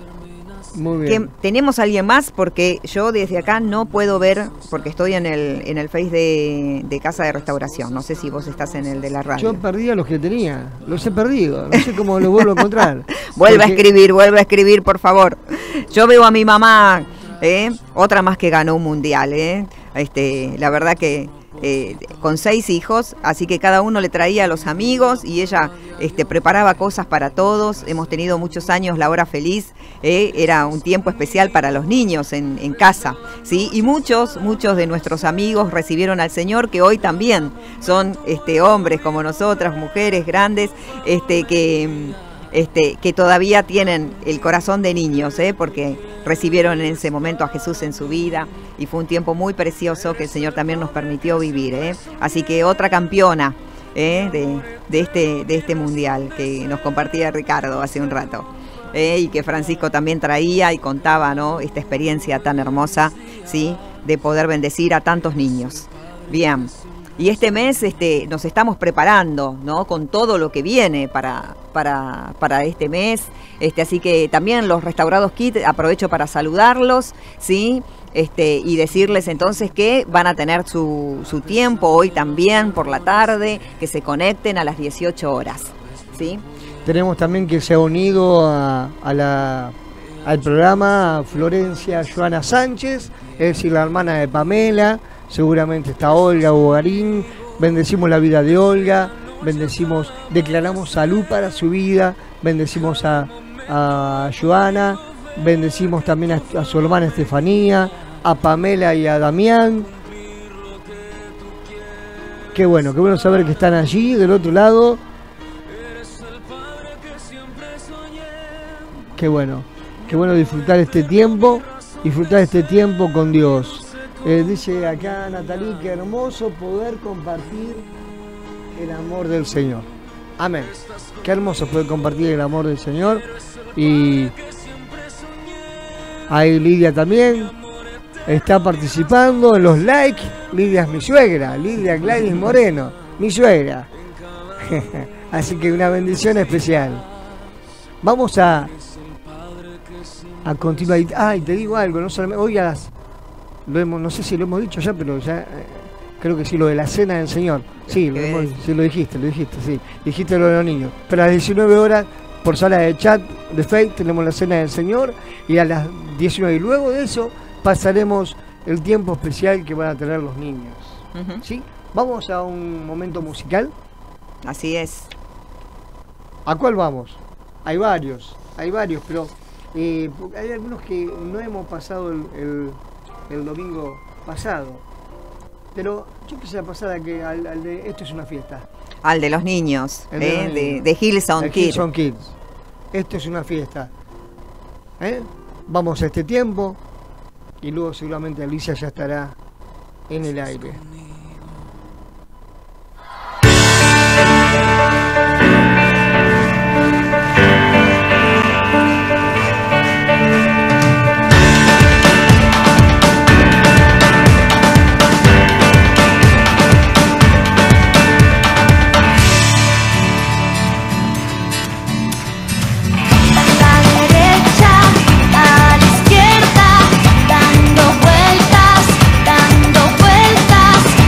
Muy bien. ¿Tenemos a alguien más? Porque yo desde acá no puedo ver, porque estoy en el en el Face de, de Casa de Restauración. No sé si vos estás en el de la radio. Yo perdí a los que tenía, los he perdido, no sé cómo los vuelvo a encontrar. Vuelve Porque... a escribir, vuelve a escribir, por favor. Yo veo a mi mamá, ¿eh? Otra más que ganó un mundial, ¿eh? Este, la verdad que eh, con seis hijos, así que cada uno le traía a los amigos y ella este, preparaba cosas para todos. Hemos tenido muchos años la hora feliz, ¿eh? Era un tiempo especial para los niños en, en casa, ¿sí? Y muchos, muchos de nuestros amigos recibieron al Señor, que hoy también son este, hombres como nosotras, mujeres grandes, este, que... Este, que todavía tienen el corazón de niños, ¿eh? Porque recibieron en ese momento a Jesús en su vida y fue un tiempo muy precioso que el Señor también nos permitió vivir, ¿eh? Así que otra campeona, ¿eh? de, de, este, de este mundial que nos compartía Ricardo hace un rato, ¿eh? Y que Francisco también traía y contaba, ¿no? Esta experiencia tan hermosa, ¿sí? De poder bendecir a tantos niños. Bien. Y este mes este, nos estamos preparando, ¿no? Con todo lo que viene para, para, para este mes. Este, así que también los Restaurados Kids, aprovecho para saludarlos, ¿sí? Este, y decirles entonces que van a tener su, su tiempo hoy también por la tarde, que se conecten a las dieciocho horas, ¿sí? Tenemos también que se ha unido a, a la, al programa Florencia Joana Sánchez, es decir, la hermana de Pamela. Seguramente está Olga Bogarín. Bendecimos la vida de Olga, bendecimos, declaramos salud para su vida, bendecimos a, a Joana, bendecimos también a, a su hermana Estefanía, a Pamela y a Damián. Qué bueno, qué bueno saber que están allí del otro lado. Qué bueno, qué bueno disfrutar este tiempo, disfrutar este tiempo con Dios. Eh, dice acá Natalie, qué hermoso poder compartir el amor del Señor. Amén. Qué hermoso poder compartir el amor del Señor. Y ahí Lidia también está participando en los likes. Lidia es mi suegra, Lidia Gladys Moreno, mi suegra. Así que una bendición especial. Vamos a a continuar. Ay, te digo algo, no solamente hoy a las Lo hemos, no sé si lo hemos dicho ya, pero ya eh, creo que sí, lo de la Cena del Señor. Sí, lo, hemos, sí, lo dijiste, lo dijiste, sí. Dijiste lo de los niños. Pero a las diecinueve horas, por sala de chat de Facebook, tenemos la Cena del Señor. Y a las diecinueve, y luego de eso, pasaremos el tiempo especial que van a tener los niños. Uh-huh. ¿Sí? Vamos a un momento musical. Así es. ¿A cuál vamos? Hay varios, hay varios, pero eh, hay algunos que no hemos pasado el... el el domingo pasado, pero yo quisiera pasar a que al, al de Esto es una fiesta, al de los niños, eh, de, los niños. de, de Hillsong Kids. Hillsong Kids. Esto es una fiesta, ¿eh? Vamos a este tiempo y luego seguramente Alicia ya estará en el aire. A la izquierda, dando vueltas, dando vueltas.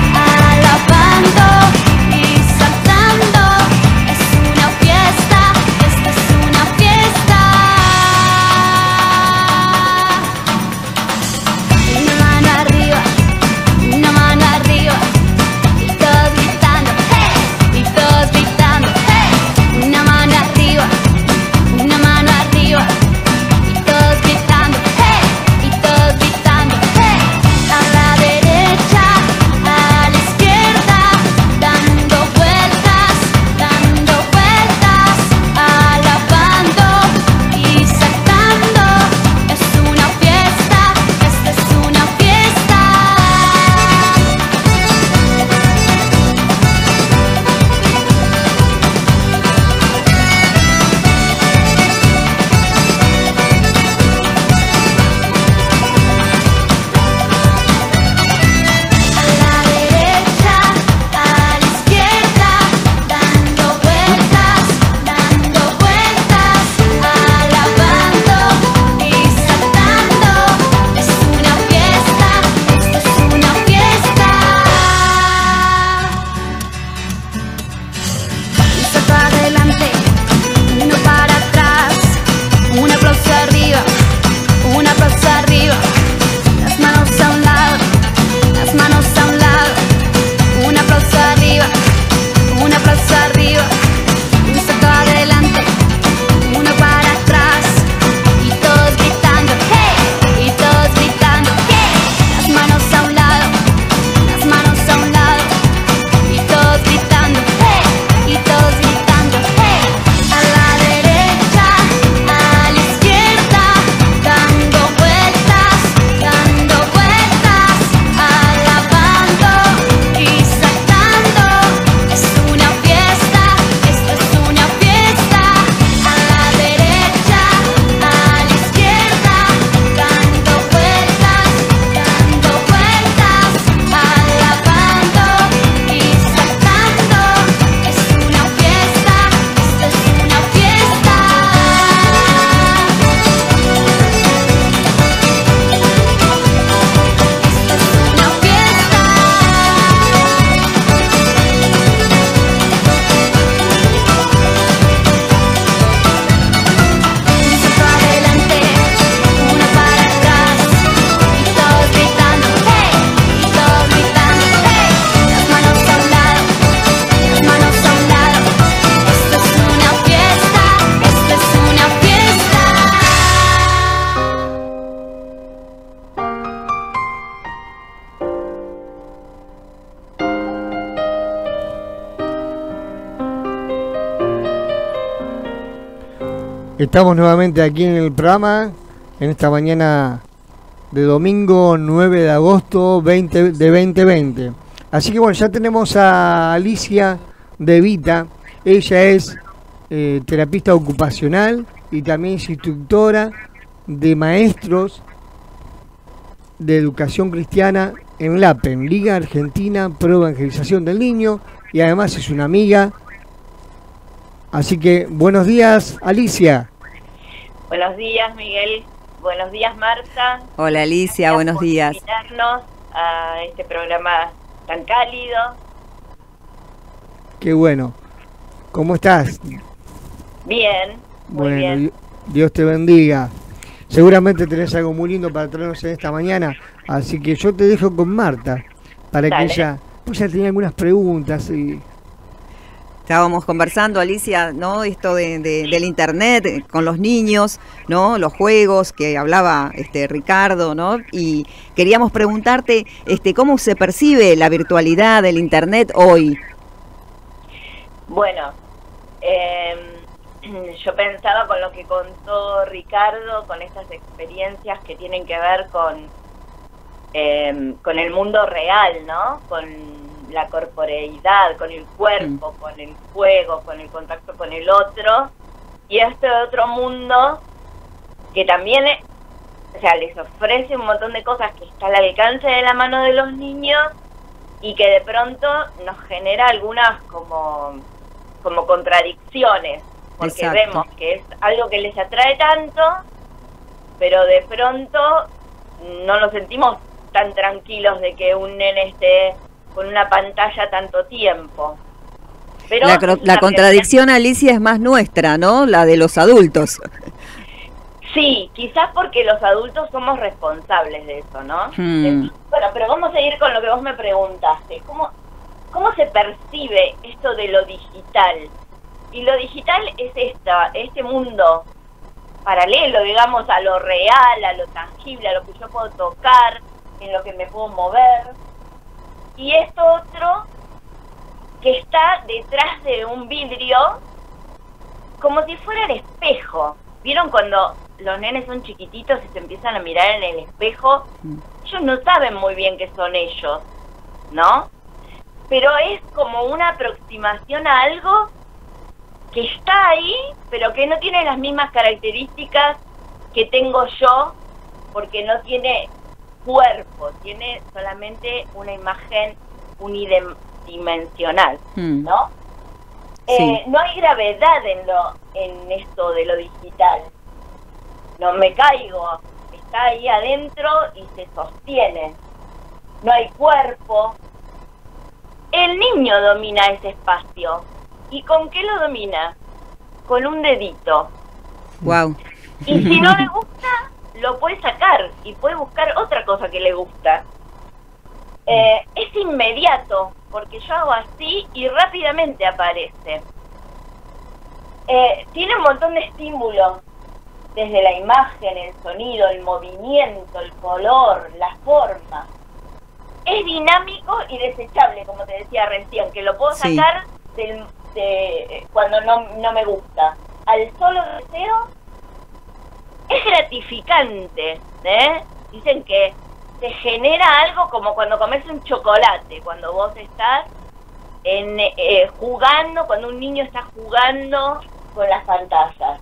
Estamos nuevamente aquí en el programa, en esta mañana de domingo nueve de agosto veinte, de veinte veinte. Así que bueno, ya tenemos a Alicia de Vita. Ella es eh, terapista ocupacional y también es instructora de maestros de educación cristiana en LAPEN, Liga Argentina Pro Evangelización del Niño, y además es una amiga. Así que buenos días, Alicia. Buenos días, Miguel. Buenos días, Marta. Hola, Alicia. Gracias buenos por días. invitarnos a este programa tan cálido. Qué bueno. ¿Cómo estás? Bien, muy bueno, bien. Dios te bendiga. Seguramente tenés algo muy lindo para traernos en esta mañana, así que yo te dejo con Marta para Dale. que ella, pues ella tenía algunas preguntas y Estábamos conversando, Alicia, ¿no? Esto de, de- del internet eh, con los niños, ¿no? Los juegos que hablaba este Ricardo, ¿no? Y queríamos preguntarte, este, ¿cómo se percibe la virtualidad del internet hoy? Bueno, eh, yo pensaba con lo que contó Ricardo, con estas experiencias que tienen que ver con, eh, con el mundo real, ¿no? Con la corporeidad, con el cuerpo, con el fuego, con el contacto con el otro, y este otro mundo que también, eh, o sea, les ofrece un montón de cosas que está al alcance de la mano de los niños y que de pronto nos genera algunas como, como contradicciones, porque Exacto. vemos que es algo que les atrae tanto, pero de pronto no nos sentimos tan tranquilos de que un nene esté con una pantalla tanto tiempo. Pero La, es cro- una la contradicción, Alicia, es más nuestra, ¿no? La de los adultos. Sí, quizás porque los adultos somos responsables de eso, ¿no? Hmm. De- bueno, pero vamos a ir con lo que vos me preguntaste. ¿Cómo, ¿Cómo se percibe esto de lo digital? Y lo digital es esta, este mundo paralelo, digamos, a lo real, a lo tangible, a lo que yo puedo tocar, en lo que me puedo mover. Y esto otro que está detrás de un vidrio, como si fuera el espejo. ¿Vieron cuando los nenes son chiquititos y se empiezan a mirar en el espejo? Ellos no saben muy bien qué son ellos, ¿no? Pero es como una aproximación a algo que está ahí, pero que no tiene las mismas características que tengo yo, porque no tiene cuerpo, tiene solamente una imagen unidimensional, Hmm. ¿no? Sí. Eh, no hay gravedad en lo en esto de lo digital. No me caigo, está ahí adentro y se sostiene. No hay cuerpo. El niño domina ese espacio. ¿Y con qué lo domina? Con un dedito. Wow. Y si no le gusta, lo puede sacar y puede buscar otra cosa que le gusta. Eh, es inmediato, porque yo hago así y rápidamente aparece. Eh, tiene un montón de estímulos, desde la imagen, el sonido, el movimiento, el color, la forma. Es dinámico y desechable, como te decía recién, que lo puedo Sí. sacar del, de, cuando no, no me gusta. Al solo deseo es gratificante, ¿eh? Dicen que te genera algo como cuando comes un chocolate, cuando vos estás en, eh, jugando, cuando un niño está jugando con las pantallas.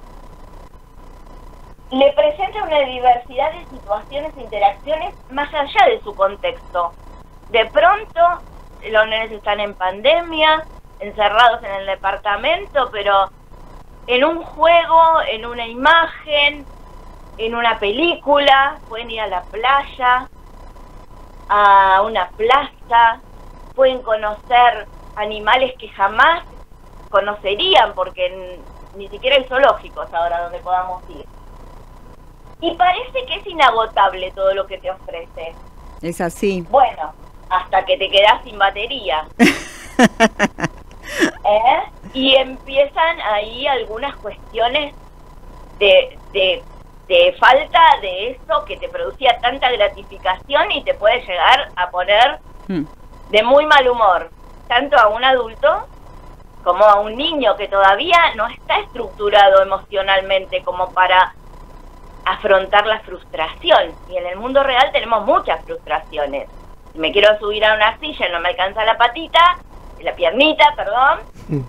Le presenta una diversidad de situaciones e interacciones más allá de su contexto. De pronto, los nenes están en pandemia, encerrados en el departamento, pero en un juego, en una imagen, en una película, pueden ir a la playa, a una plaza, pueden conocer animales que jamás conocerían, porque n- ni siquiera hay zoológicos ahora donde podamos ir. Y parece que es inagotable todo lo que te ofrece. Es así. Bueno, hasta que te quedas sin batería. ¿Eh? Y empiezan ahí algunas cuestiones de, de, de falta de eso que te producía tanta gratificación y te puede llegar a poner Hmm. de muy mal humor, tanto a un adulto como a un niño que todavía no está estructurado emocionalmente como para afrontar la frustración. Y en el mundo real tenemos muchas frustraciones. Si me quiero subir a una silla y no me alcanza la patita, la piernita, perdón,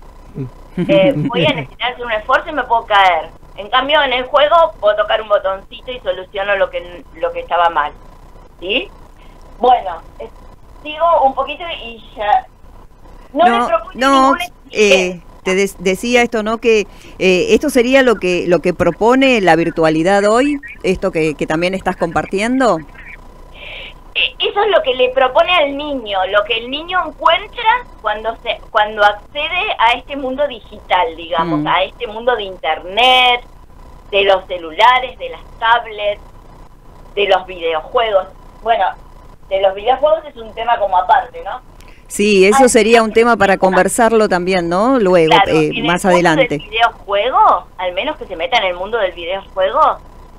eh, voy a necesitar hacer un esfuerzo y me puedo caer. En cambio, en el juego puedo tocar un botoncito y soluciono lo que lo que estaba mal. ¿Sí? Bueno, eh, sigo un poquito y ya... No, no, le propuse no ningún eh, te de- decía esto, ¿no? Que eh, esto sería lo que lo que propone la virtualidad hoy, esto que, que también estás compartiendo. Eso es lo que le propone al niño, lo que el niño encuentra cuando se cuando accede a este mundo digital, digamos, Mm. a este mundo de internet, de los celulares, de las tablets, de los videojuegos. Bueno, de los videojuegos es un tema como aparte, ¿no? Sí, eso sería un tema para conversarlo también, ¿no? Luego, Claro, eh, en más el mundo adelante. del videojuego, al menos que se meta en el mundo del videojuego,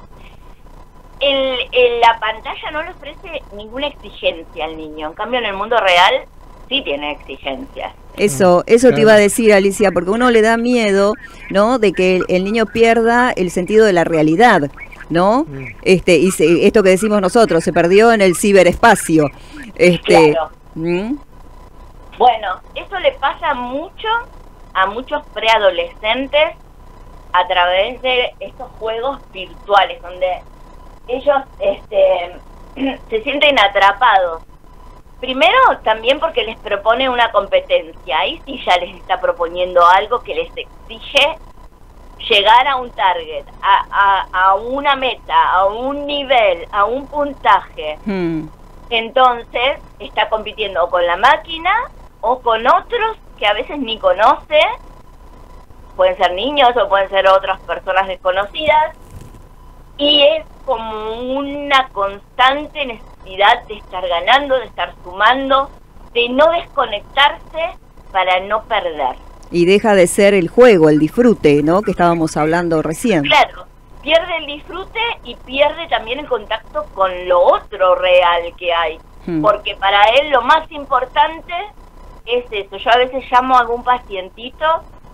el, el- la pantalla no le ofrece ninguna exigencia al niño. En cambio, en el mundo real sí tiene exigencias. Eso, eso te claro. iba a decir, Alicia, porque uno le da miedo, ¿no? De que el, el niño pierda el sentido de la realidad, ¿no? Este, y se- esto que decimos nosotros, se perdió en el ciberespacio. Este, Claro. ¿Mm? Bueno, eso le pasa mucho a muchos preadolescentes a través de estos juegos virtuales, donde ellos este, se sienten atrapados. Primero, también porque les propone una competencia. Ahí sí ya les está proponiendo algo que les exige llegar a un target, a, a, a una meta, a un nivel, a un puntaje. Hmm. Entonces, está compitiendo o con la máquina o con otros que a veces ni conoce. Pueden ser niños o pueden ser otras personas desconocidas. Y es como una constante necesidad de estar ganando, de estar sumando, de no desconectarse para no perder. Y deja de ser el juego, el disfrute, ¿no? Que estábamos hablando recién. Claro, pierde el disfrute y pierde también el contacto con lo otro real que hay. Hmm. Porque para él lo más importante es eso. Yo a veces llamo a algún pacientito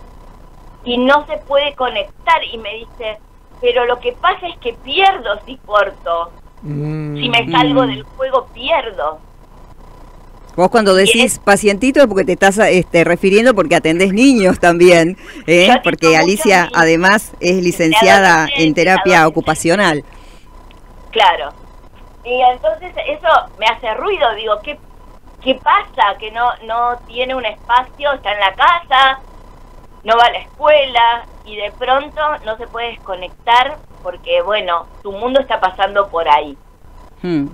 y no se puede conectar y me dice, pero lo que pasa es que pierdo si corto. Si me salgo Mm. del juego, pierdo. Vos cuando decís pacientito es porque te estás este, refiriendo porque atendés niños también, ¿eh? Porque Alicia además es licenciada en terapia ocupacional. Claro. Y entonces eso me hace ruido. Digo, ¿qué, qué pasa? Que no, no tiene un espacio, está en la casa, no va a la escuela y de pronto no se puede desconectar porque, bueno, su mundo está pasando por ahí. Hmm.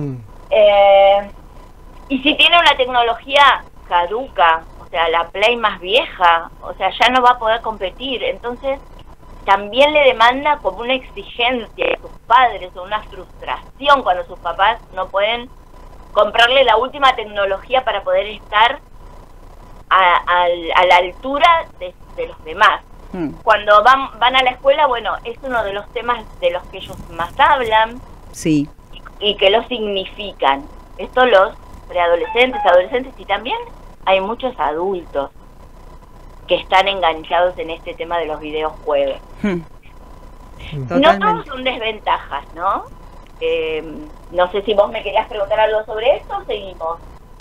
Eh, y si tiene una tecnología caduca, o sea, la Play más vieja, o sea, ya no va a poder competir. Entonces, también le demanda como una exigencia a sus padres o una frustración cuando sus papás no pueden comprarle la última tecnología para poder estar a, a, a la altura de, de los demás. Hmm. Cuando van, van a la escuela, bueno, es uno de los temas de los que ellos más hablan Sí. y que lo significan. Esto los preadolescentes, adolescentes y también hay muchos adultos que están enganchados en este tema de los videojuegos. Hmm. No todos son desventajas, ¿no? Eh, no sé si vos me querías preguntar algo sobre esto o seguimos.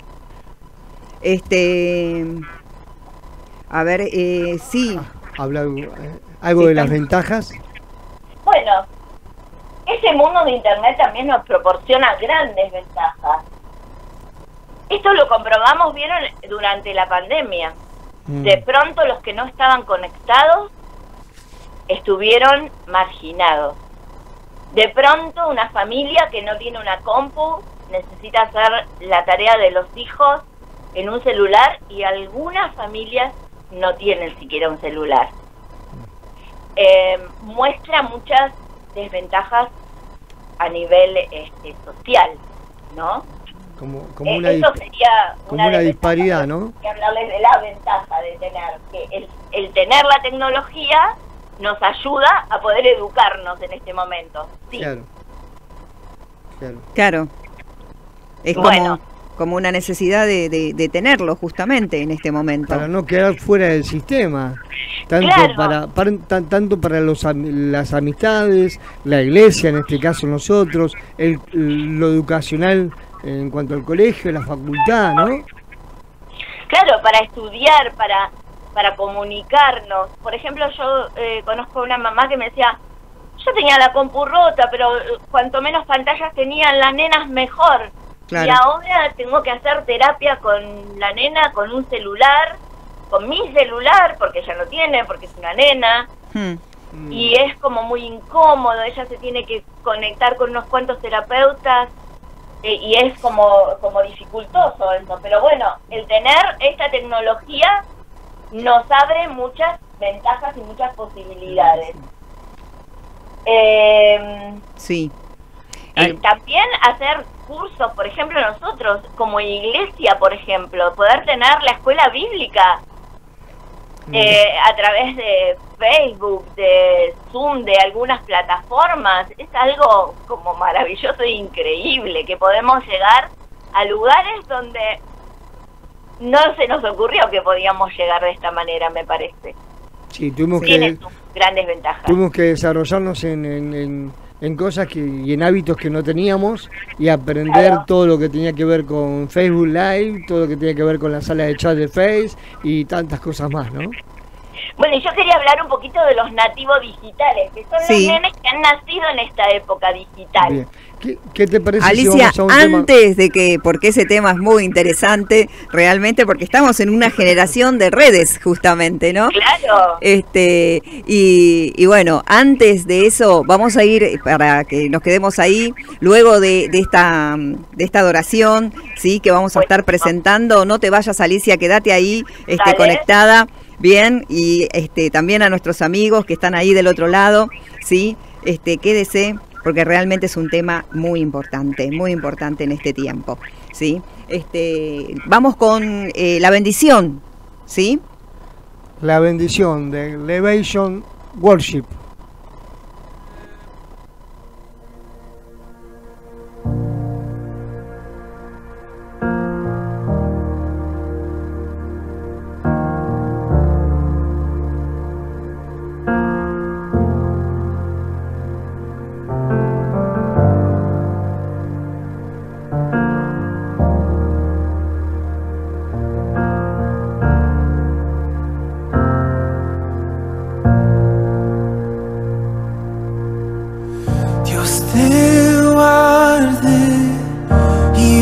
Este, a ver, eh, sí. Habla eh, algo de las ventajas. Bueno, ese mundo de Internet también nos proporciona grandes ventajas. Esto lo comprobamos, vieron, durante la pandemia. Mm. De pronto los que no estaban conectados estuvieron marginados. De pronto una familia que no tiene una compu necesita hacer la tarea de los hijos en un celular y algunas familias no tienen siquiera un celular. Eh, muestra muchas desventajas a nivel este, social, ¿no? Como, como Eh, una, eso dis- sería como una desventaja. disparidad, ¿no? Hay que hablarles de la ventaja de tener, que el, el tener la tecnología nos ayuda a poder educarnos en este momento. Sí. Claro. Claro. Claro. Es Bueno. como como una necesidad de, de, de tenerlo justamente en este momento. Para no quedar fuera del sistema, tanto Claro. para, para tan- tanto para los, am- las amistades, la iglesia, en este caso nosotros, el, lo educacional en cuanto al colegio, la facultad, ¿no? Claro, para estudiar, para, para comunicarnos. Por ejemplo, yo eh, conozco una mamá que me decía, yo tenía la compu rota, pero eh, cuanto menos pantallas tenían las nenas, mejor. Claro. Y ahora tengo que hacer terapia con la nena, con un celular, con mi celular, porque ella no tiene, porque es una nena. Hmm. Y es como muy incómodo, ella se tiene que conectar con unos cuantos terapeutas eh, y es como, como dificultoso eso. Pero bueno, el tener esta tecnología nos abre muchas ventajas y muchas posibilidades. Eh, Sí. eh, también hacer cursos, por ejemplo, nosotros como iglesia, por ejemplo, poder tener la escuela bíblica eh, a través de Facebook, de Zoom, de algunas plataformas, es algo como maravilloso e increíble, que podemos llegar a lugares donde no se nos ocurrió que podíamos llegar de esta manera, me parece. Sí, tuvimos Tiene que sus grandes ventajas. tuvimos que desarrollarnos en, en, en, en cosas que, y en hábitos que no teníamos y aprender Claro. todo lo que tenía que ver con Facebook Live, todo lo que tenía que ver con la sala de chat de Face y tantas cosas más, ¿no? Bueno, y yo quería hablar un poquito de los nativos digitales, que son Sí. los nenes que han nacido en esta época digital. Bien. ¿Qué, qué te parece Alicia, si vamos a un tema? antes de que, porque ese tema es muy interesante, realmente, porque estamos en una generación de redes, justamente, ¿no? Claro. Este, y, y bueno, antes de eso, vamos a ir, para que nos quedemos ahí, luego de, de esta de esta adoración, sí, que vamos a estar presentando. No te vayas, Alicia, quédate ahí, este, Dale. conectada, bien, y este también a nuestros amigos que están ahí del otro lado, sí, este, quédese, porque realmente es un tema muy importante, muy importante en este tiempo, ¿sí? Este, vamos con eh, la bendición, ¿sí? La bendición de Elevation Worship. Dios te guarde y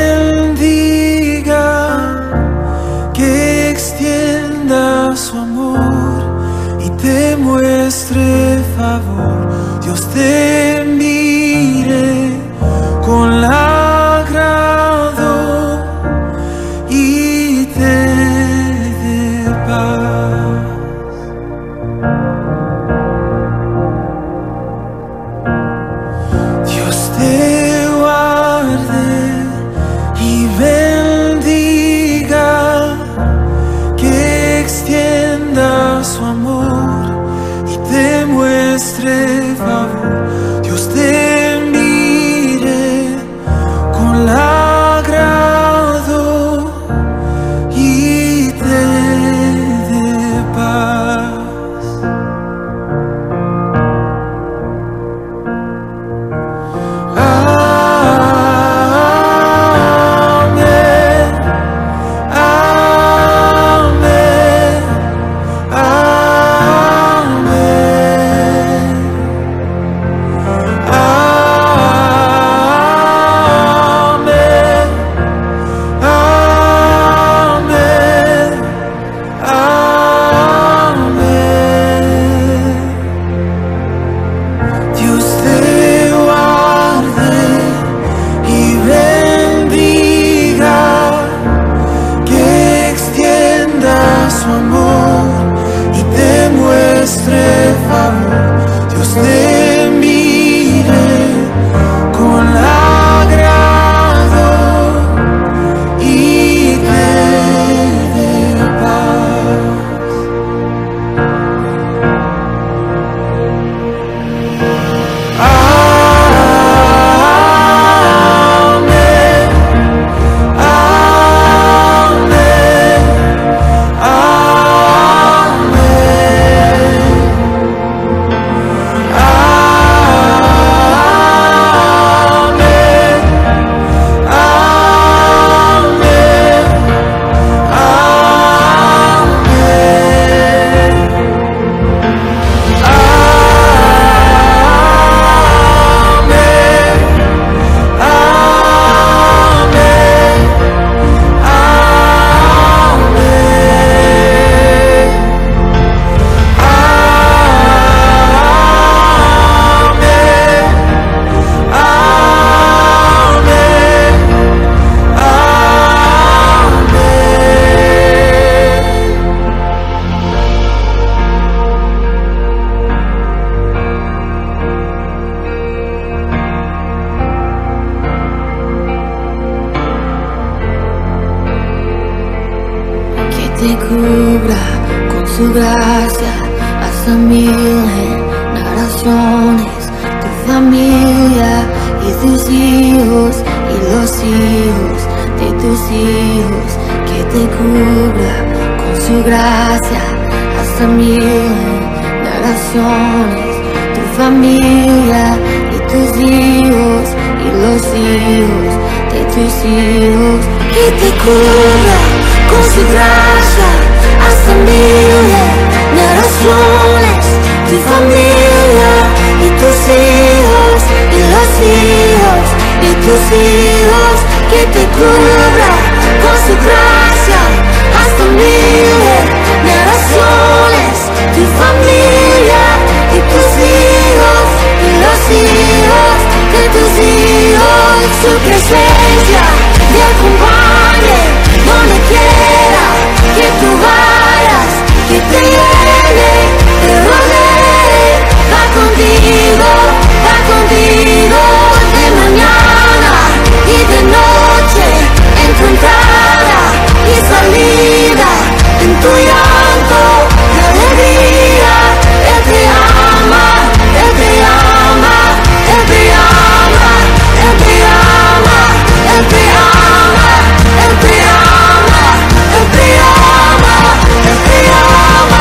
bendiga, que extienda su amor y te muestre favor. Dios te mire con agrado y te dé paz. Dios te guarde y bendiga, que extienda su amor y te muestre favor. te cubra con su gracia hasta mil generaciones, tu familia y tus hijos y los hijos de tus hijos, que te cubra con su gracia hasta mil generaciones, tu familia y tus hijos y los hijos de tus hijos, que te cubra con su gracia hasta mil generaciones, tu familia y tus hijos y los hijos de tus hijos, que te cubra con su gracia hasta mil generaciones, tu familia y tus hijos y los hijos de tus hijos, su presencia te acompañe donde quiera que tú vayas, que te llene, te rodee, va contigo, va contigo de mañana y de noche, en tu entrada y salida, en tu llanto y alegría. Él te ama, Él te ama, Él te ama, Él te ama, Él te ama, Él te ama, Él te ama, Él te ama.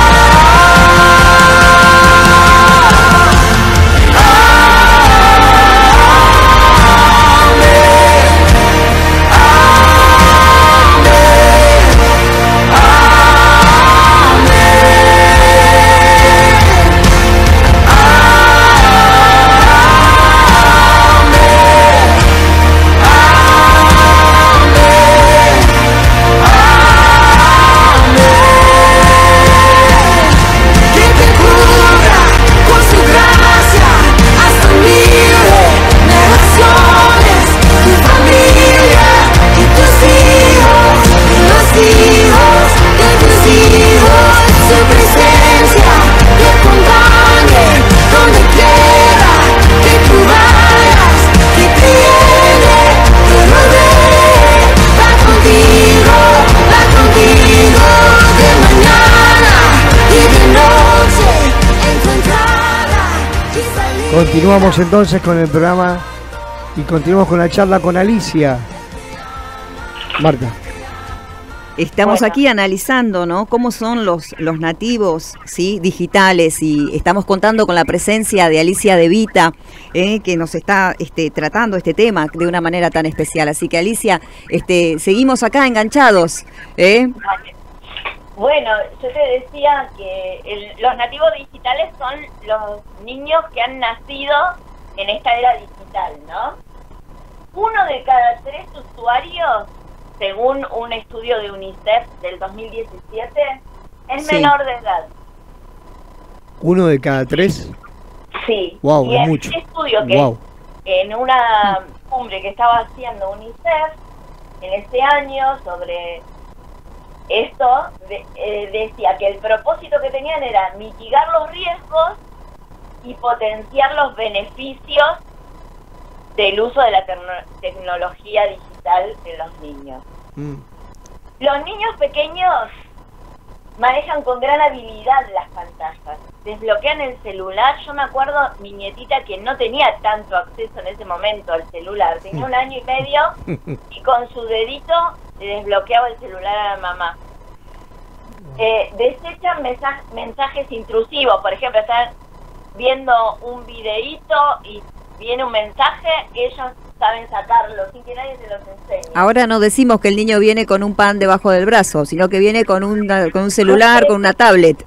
Continuamos entonces con el programa y continuamos con la charla con Alicia. Marta. Estamos Bueno. aquí analizando, ¿no?, cómo son los, los nativos, ¿sí?, digitales, y estamos contando con la presencia de Alicia De Vita, eh, que nos está este, tratando este tema de una manera tan especial. Así que, Alicia, este, seguimos acá enganchados, ¿eh? Bueno, yo te decía que el- los nativos digitales son los niños que han nacido en esta era digital, ¿no? Uno de cada tres usuarios, según un estudio de UNICEF del dos mil diecisiete, es Sí. menor de edad. ¿Uno de cada tres? Sí. Wow, y es en mucho. este estudio que Wow. en una cumbre que estaba haciendo UNICEF en ese año sobre esto, de- eh, decía que el propósito que tenían era mitigar los riesgos y potenciar los beneficios del uso de la tecno- tecnología digital en los niños. Mm. Los niños pequeños manejan con gran habilidad las pantallas, desbloquean el celular. Yo me acuerdo mi nietita que no tenía tanto acceso en ese momento al celular, tenía un año y medio y con su dedito le desbloqueaba el celular a la mamá. Eh, desechan mensa- mensajes intrusivos, por ejemplo, están viendo un videíto y viene un mensaje, ellos saben sacarlo sin que nadie se los enseñe. Ahora no decimos que el niño viene con un pan debajo del brazo, sino que viene con, una, con un celular, con una tablet.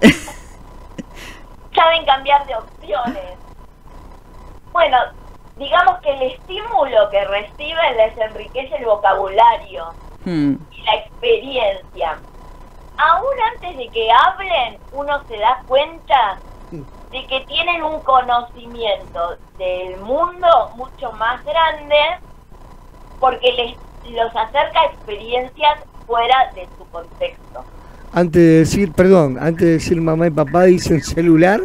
Saben cambiar de opciones. Bueno, digamos que el estímulo que reciben les enriquece el vocabulario Hmm. y la experiencia. Aún antes de que hablen, uno se da cuenta de que tienen un conocimiento del mundo mucho más grande porque les los acerca a experiencias fuera de su contexto. Antes de decir, perdón, antes de decir mamá y papá dicen celular.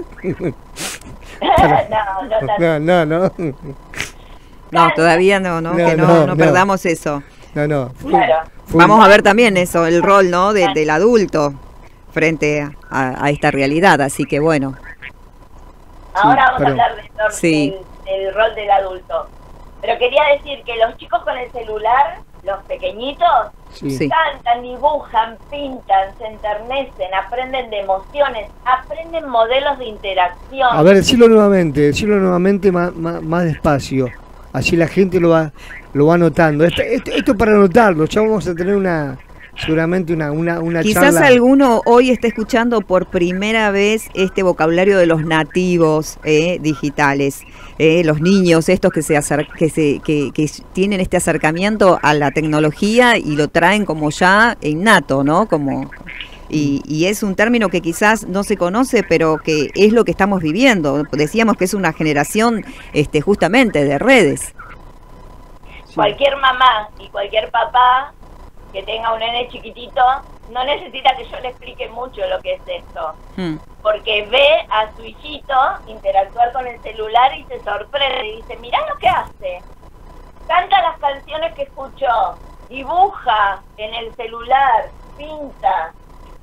no, no, tanto. no, no, no. No, todavía no, no, No, que no, no, no no. perdamos eso. No, no. Fue, Claro. fue Vamos un- a ver también eso, el rol, ¿no? de- del adulto frente a, a esta realidad, así que bueno. Ahora vamos perdón. a hablar del, rol- Sí. del- del rol del adulto. Pero quería decir que los chicos con el celular, los pequeñitos, Sí. Sí. cantan, dibujan, pintan, se enternecen, aprenden de emociones, aprenden modelos de interacción. A ver, decirlo nuevamente, decirlo nuevamente más, más, más despacio. Así la gente lo va lo va notando. Esto, esto, esto para anotarlo, ya vamos a tener una seguramente una, una, una Quizás charla. alguno hoy esté escuchando por primera vez este vocabulario de los nativos eh, digitales, eh, los niños estos que se, acer- que, se que, que tienen este acercamiento a la tecnología y lo traen como ya innato, ¿no? Como y, y es un término que quizás no se conoce, pero que es lo que estamos viviendo. Decíamos que es una generación este, justamente de redes. Cualquier mamá y cualquier papá que tenga un nene chiquitito no necesita que yo le explique mucho lo que es esto, Mm. porque ve a su hijito interactuar con el celular y se sorprende y dice, mirá lo que hace, canta las canciones que escuchó, dibuja en el celular, pinta,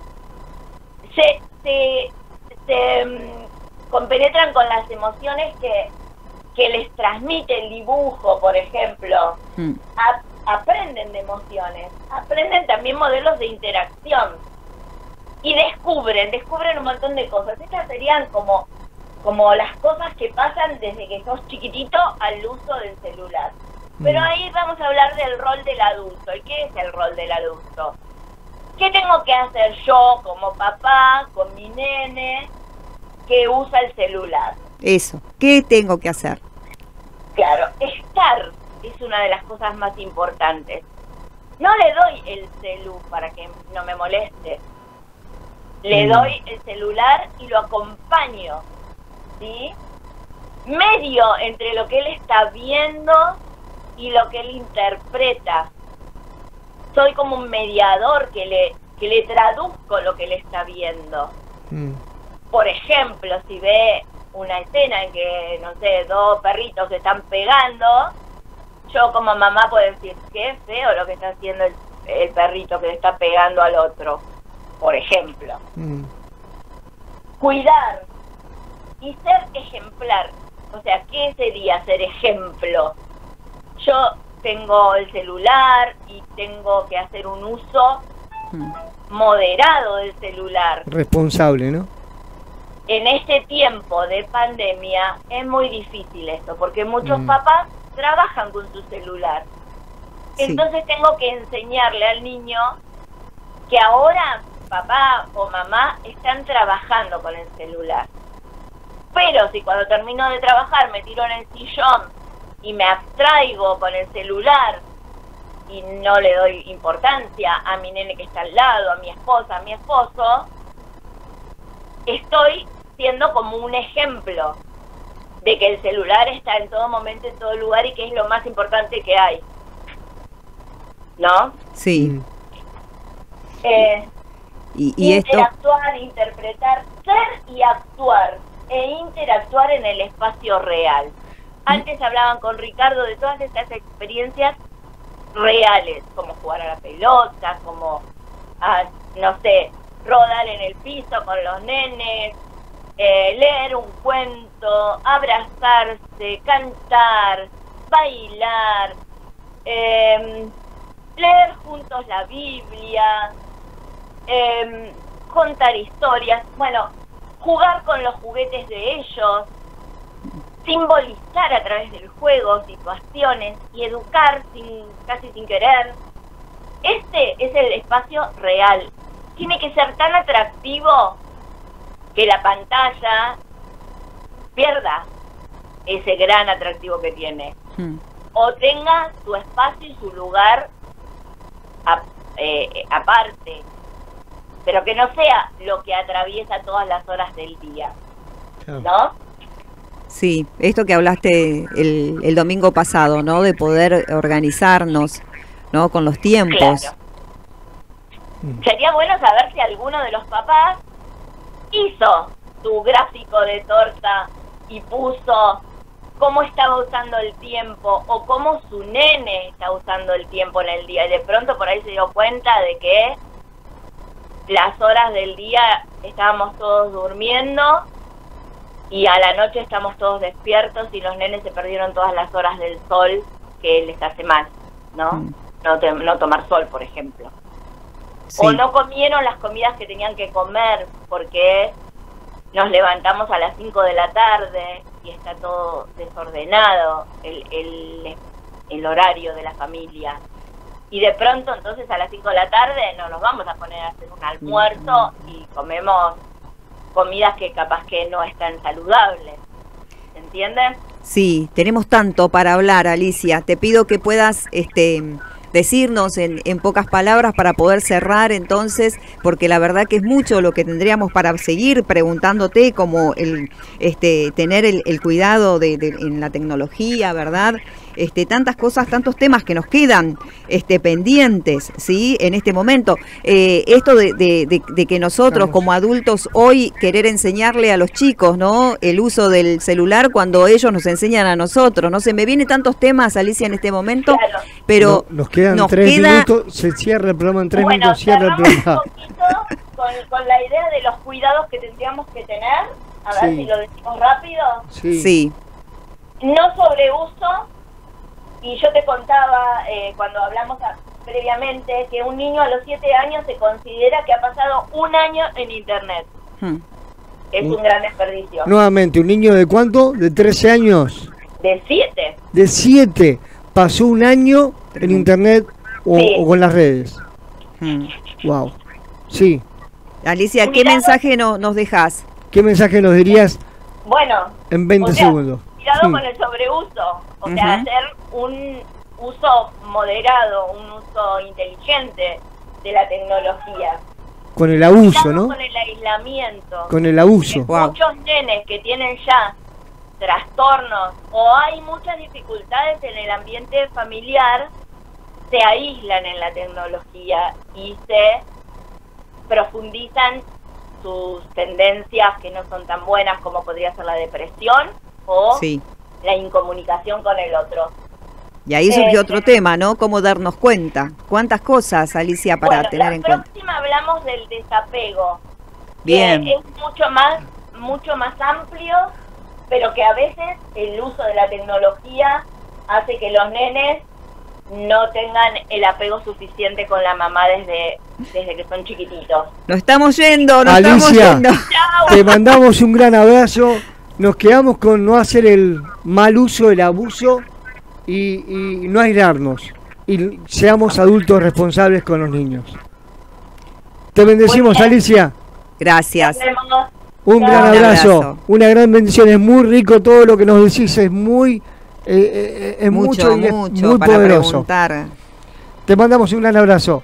se, se, se mm, compenetran con las emociones que, que les transmite el dibujo, por ejemplo. Mm. A- aprenden de emociones, aprenden también modelos de interacción y descubren, descubren un montón de cosas. Estas serían como, como las cosas que pasan desde que sos chiquitito al uso del celular. Pero Mm. ahí vamos a hablar del rol del adulto. ¿Y qué es el rol del adulto? ¿Qué tengo que hacer yo como papá con mi nene que usa el celular? Eso, ¿qué tengo que hacer? Claro, estar es una de las cosas más importantes. No le doy el celu para que no me moleste. Le Mm. doy el celular y lo acompaño, ¿sí? Medio entre lo que él está viendo y lo que él interpreta. Soy como un mediador que le, que le traduzco lo que él está viendo. Mm. Por ejemplo, si ve una escena en que, no sé, dos perritos se están pegando, yo como mamá puedo decir, qué feo lo que está haciendo el, el perrito que le está pegando al otro, por ejemplo. Mm. Cuidar y ser ejemplar. O sea, ¿qué sería ser ejemplo? Yo tengo el celular y tengo que hacer un uso moderado del celular. Responsable, ¿no? En este tiempo de pandemia es muy difícil esto, porque muchos Mm. papás trabajan con su celular. Sí. Entonces tengo que enseñarle al niño que ahora papá o mamá están trabajando con el celular. Pero si cuando termino de trabajar me tiro en el sillón y me abstraigo con el celular y no le doy importancia a mi nene que está al lado, a mi esposa, a mi esposo, estoy siendo como un ejemplo de que el celular está en todo momento, en todo lugar y que es lo más importante que hay. ¿No? Sí. Eh, Y, y esto, interactuar, interpretar, ser y actuar e interactuar en el espacio real. Antes hablaban con Ricardo de todas estas experiencias reales, como jugar a la pelota, como, ah, no sé, rodar en el piso con los nenes, eh, leer un cuento, abrazarse, cantar, bailar, eh, leer juntos la Biblia, eh, contar historias, bueno, jugar con los juguetes de ellos, simbolizar a través del juego situaciones y educar sin casi sin querer. Este es el espacio real. Tiene que ser tan atractivo que la pantalla pierda ese gran atractivo que tiene, mm, o tenga su espacio y su lugar a- eh, aparte, pero que no sea lo que atraviesa todas las horas del día, ¿no? sí, esto que hablaste el, el domingo pasado, ¿no? De poder organizarnos, ¿no? Con los tiempos. Claro. Sería bueno saber si alguno de los papás hizo su gráfico de torta y puso cómo estaba usando el tiempo o cómo su nene está usando el tiempo en el día. Y de pronto por ahí se dio cuenta de que las horas del día estábamos todos durmiendo y a la noche estamos todos despiertos y los nenes se perdieron todas las horas del sol que les hace mal, ¿no? Mm. No, te, no tomar sol, por ejemplo. Sí. O no comieron las comidas que tenían que comer porque nos levantamos a las cinco de la tarde y está todo desordenado el, el, el horario de la familia. Y de pronto entonces a las cinco de la tarde no nos vamos a poner a hacer un almuerzo y comemos comidas que capaz que no están saludables. ¿Se entiende? Sí, tenemos tanto para hablar, Alicia. Te pido que puedas este, decirnos en, en pocas palabras para poder cerrar entonces, porque la verdad que es mucho lo que tendríamos para seguir preguntándote, como el este tener el, el cuidado de, de en la tecnología, ¿verdad? Este, tantas cosas, tantos temas que nos quedan este, pendientes, ¿sí? En este momento. Eh, esto de, de, de, de que nosotros como adultos hoy querer enseñarle a los chicos, ¿no? El uso del celular cuando ellos nos enseñan a nosotros, ¿no? Se me vienen tantos temas, Alicia, en este momento, claro. Pero no, nos quedan nos tres queda... minutos, se cierra el programa en tres bueno, minutos, cierra el programa. Un poquito con, con la idea de los cuidados que tendríamos que tener, a ver Sí. si lo decimos rápido. Sí. Sí. No sobreuso. Y yo te contaba, eh, cuando hablamos a, previamente, que un niño a los siete años se considera que ha pasado un año en Internet. Hmm. Es un gran desperdicio. Nuevamente, ¿un niño de cuánto? ¿De trece años? De siete. De siete. Pasó un año en Internet o, Sí. o con las redes. Hmm. Wow. Sí. Alicia, ¿qué Cuidado. mensaje no, nos dejas? ¿Qué mensaje nos dirías Bueno, en veinte o sea, segundos? cuidado Hmm. con el sobreuso. O Ujú. sea, hacer un uso moderado, un uso inteligente de la tecnología. Con el abuso, Cuidado ¿no? con el aislamiento. Con el abuso. Wow. Muchos nenes que tienen ya trastornos o hay muchas dificultades en el ambiente familiar se aíslan en la tecnología y se profundizan sus tendencias que no son tan buenas como podría ser la depresión o Sí. la incomunicación con el otro. Y ahí surgió Eh, otro tema, ¿no? Cómo darnos cuenta. ¿Cuántas cosas, Alicia, para Bueno, tener la en cuenta? próxima hablamos del desapego. Bien. Que es mucho más, mucho más amplio, pero que a veces el uso de la tecnología hace que los nenes no tengan el apego suficiente con la mamá desde, desde que son chiquititos. Nos estamos yendo, nos estamos Alicia, yendo. te mandamos un gran abrazo. Nos quedamos con no hacer el mal uso, el abuso y, y no aislarnos. Y seamos adultos responsables con los niños. Te bendecimos, Muy bien. Alicia. Gracias. Nos vemos. Un Chao. gran Un abrazo, abrazo. una gran bendición. Es muy rico todo lo que nos decís, es muy, eh, eh, es mucho, mucho, y es mucho muy para poderoso. preguntar. Te mandamos un gran abrazo.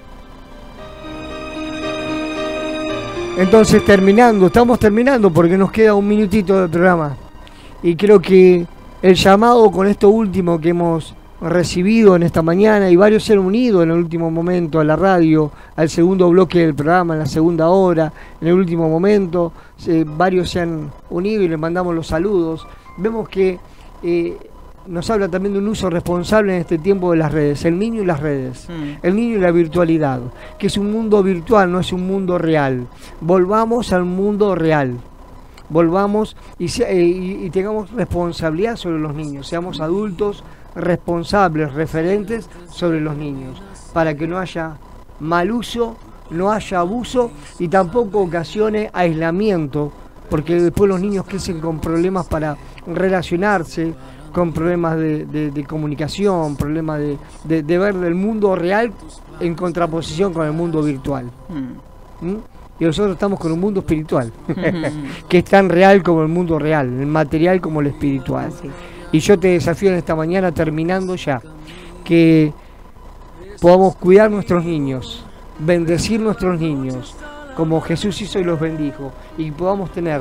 Entonces, terminando, estamos terminando porque nos queda un minutito del programa. Y creo que el llamado con esto último que hemos recibido en esta mañana, y varios se han unido en el último momento a la radio, al segundo bloque del programa, en la segunda hora, en el último momento, eh, varios se han unido y les mandamos los saludos. Vemos que eh, nos habla también de un uso responsable en este tiempo de las redes, el niño y las redes, Mm. el niño y la virtualidad, que es un mundo virtual, no es un mundo real. Volvamos al mundo real. Volvamos y, se- eh, y, y tengamos responsabilidad sobre los niños, seamos adultos responsables, referentes sobre los niños, para que no haya mal uso, no haya abuso y tampoco ocasione aislamiento, porque después los niños crecen con problemas para relacionarse, con problemas de, de- de comunicación, problemas de, de- de ver el mundo real en contraposición con el mundo virtual. Mm. ¿Mm? Y nosotros estamos con un mundo espiritual, que es tan real como el mundo real, el material como el espiritual. Así. Y yo te desafío en esta mañana, terminando ya, que podamos cuidar nuestros niños, bendecir nuestros niños, como Jesús hizo y los bendijo, y podamos tener,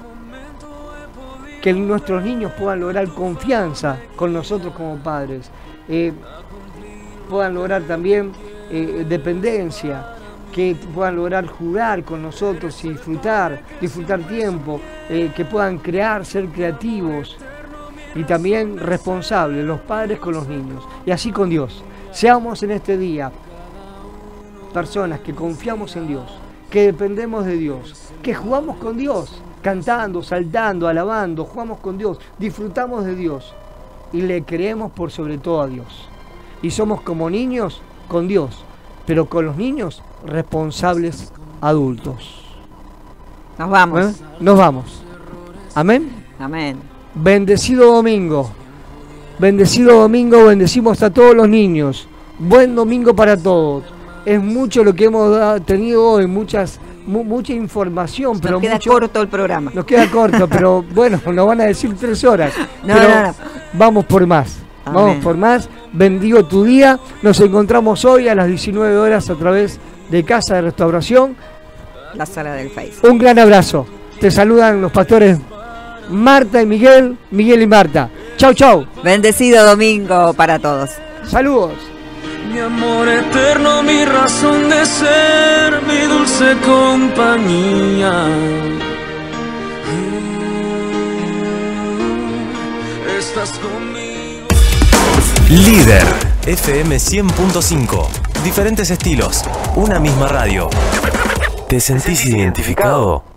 que nuestros niños puedan lograr confianza con nosotros como padres, eh, puedan lograr también eh, dependencia, que puedan lograr jugar con nosotros y disfrutar, disfrutar tiempo, eh, que puedan crear, ser creativos, y también responsables, los padres con los niños, y así con Dios. Seamos en este día personas que confiamos en Dios, que dependemos de Dios, que jugamos con Dios, cantando, saltando, alabando, jugamos con Dios, disfrutamos de Dios y le creemos por sobre todo a Dios. Y somos como niños con Dios, pero con los niños responsables adultos. Nos vamos. ¿Eh? Nos vamos. Amén. Amén. Bendecido domingo. Bendecido domingo, bendecimos a todos los niños. Buen domingo para todos. Es mucho lo que hemos tenido hoy, muchas, mu mucha información. Nos pero queda mucho, corto el programa. Nos queda corto, pero bueno, nos van a decir tres horas. No, pero no, no. Vamos por más. Amén. Vamos por más. Bendigo tu día. Nos encontramos hoy a las diecinueve horas a través de Casa de Restauración. La sala del Face. Un gran abrazo. Te saludan los pastores Marta y Miguel, Miguel y Marta. Chau, chau. Bendecido domingo para todos. Saludos. Mi amor eterno, mi razón de ser, mi dulce compañía. Estás conmigo. Líder F M cien punto cinco. Diferentes estilos, una misma radio. ¿Te sentís identificado?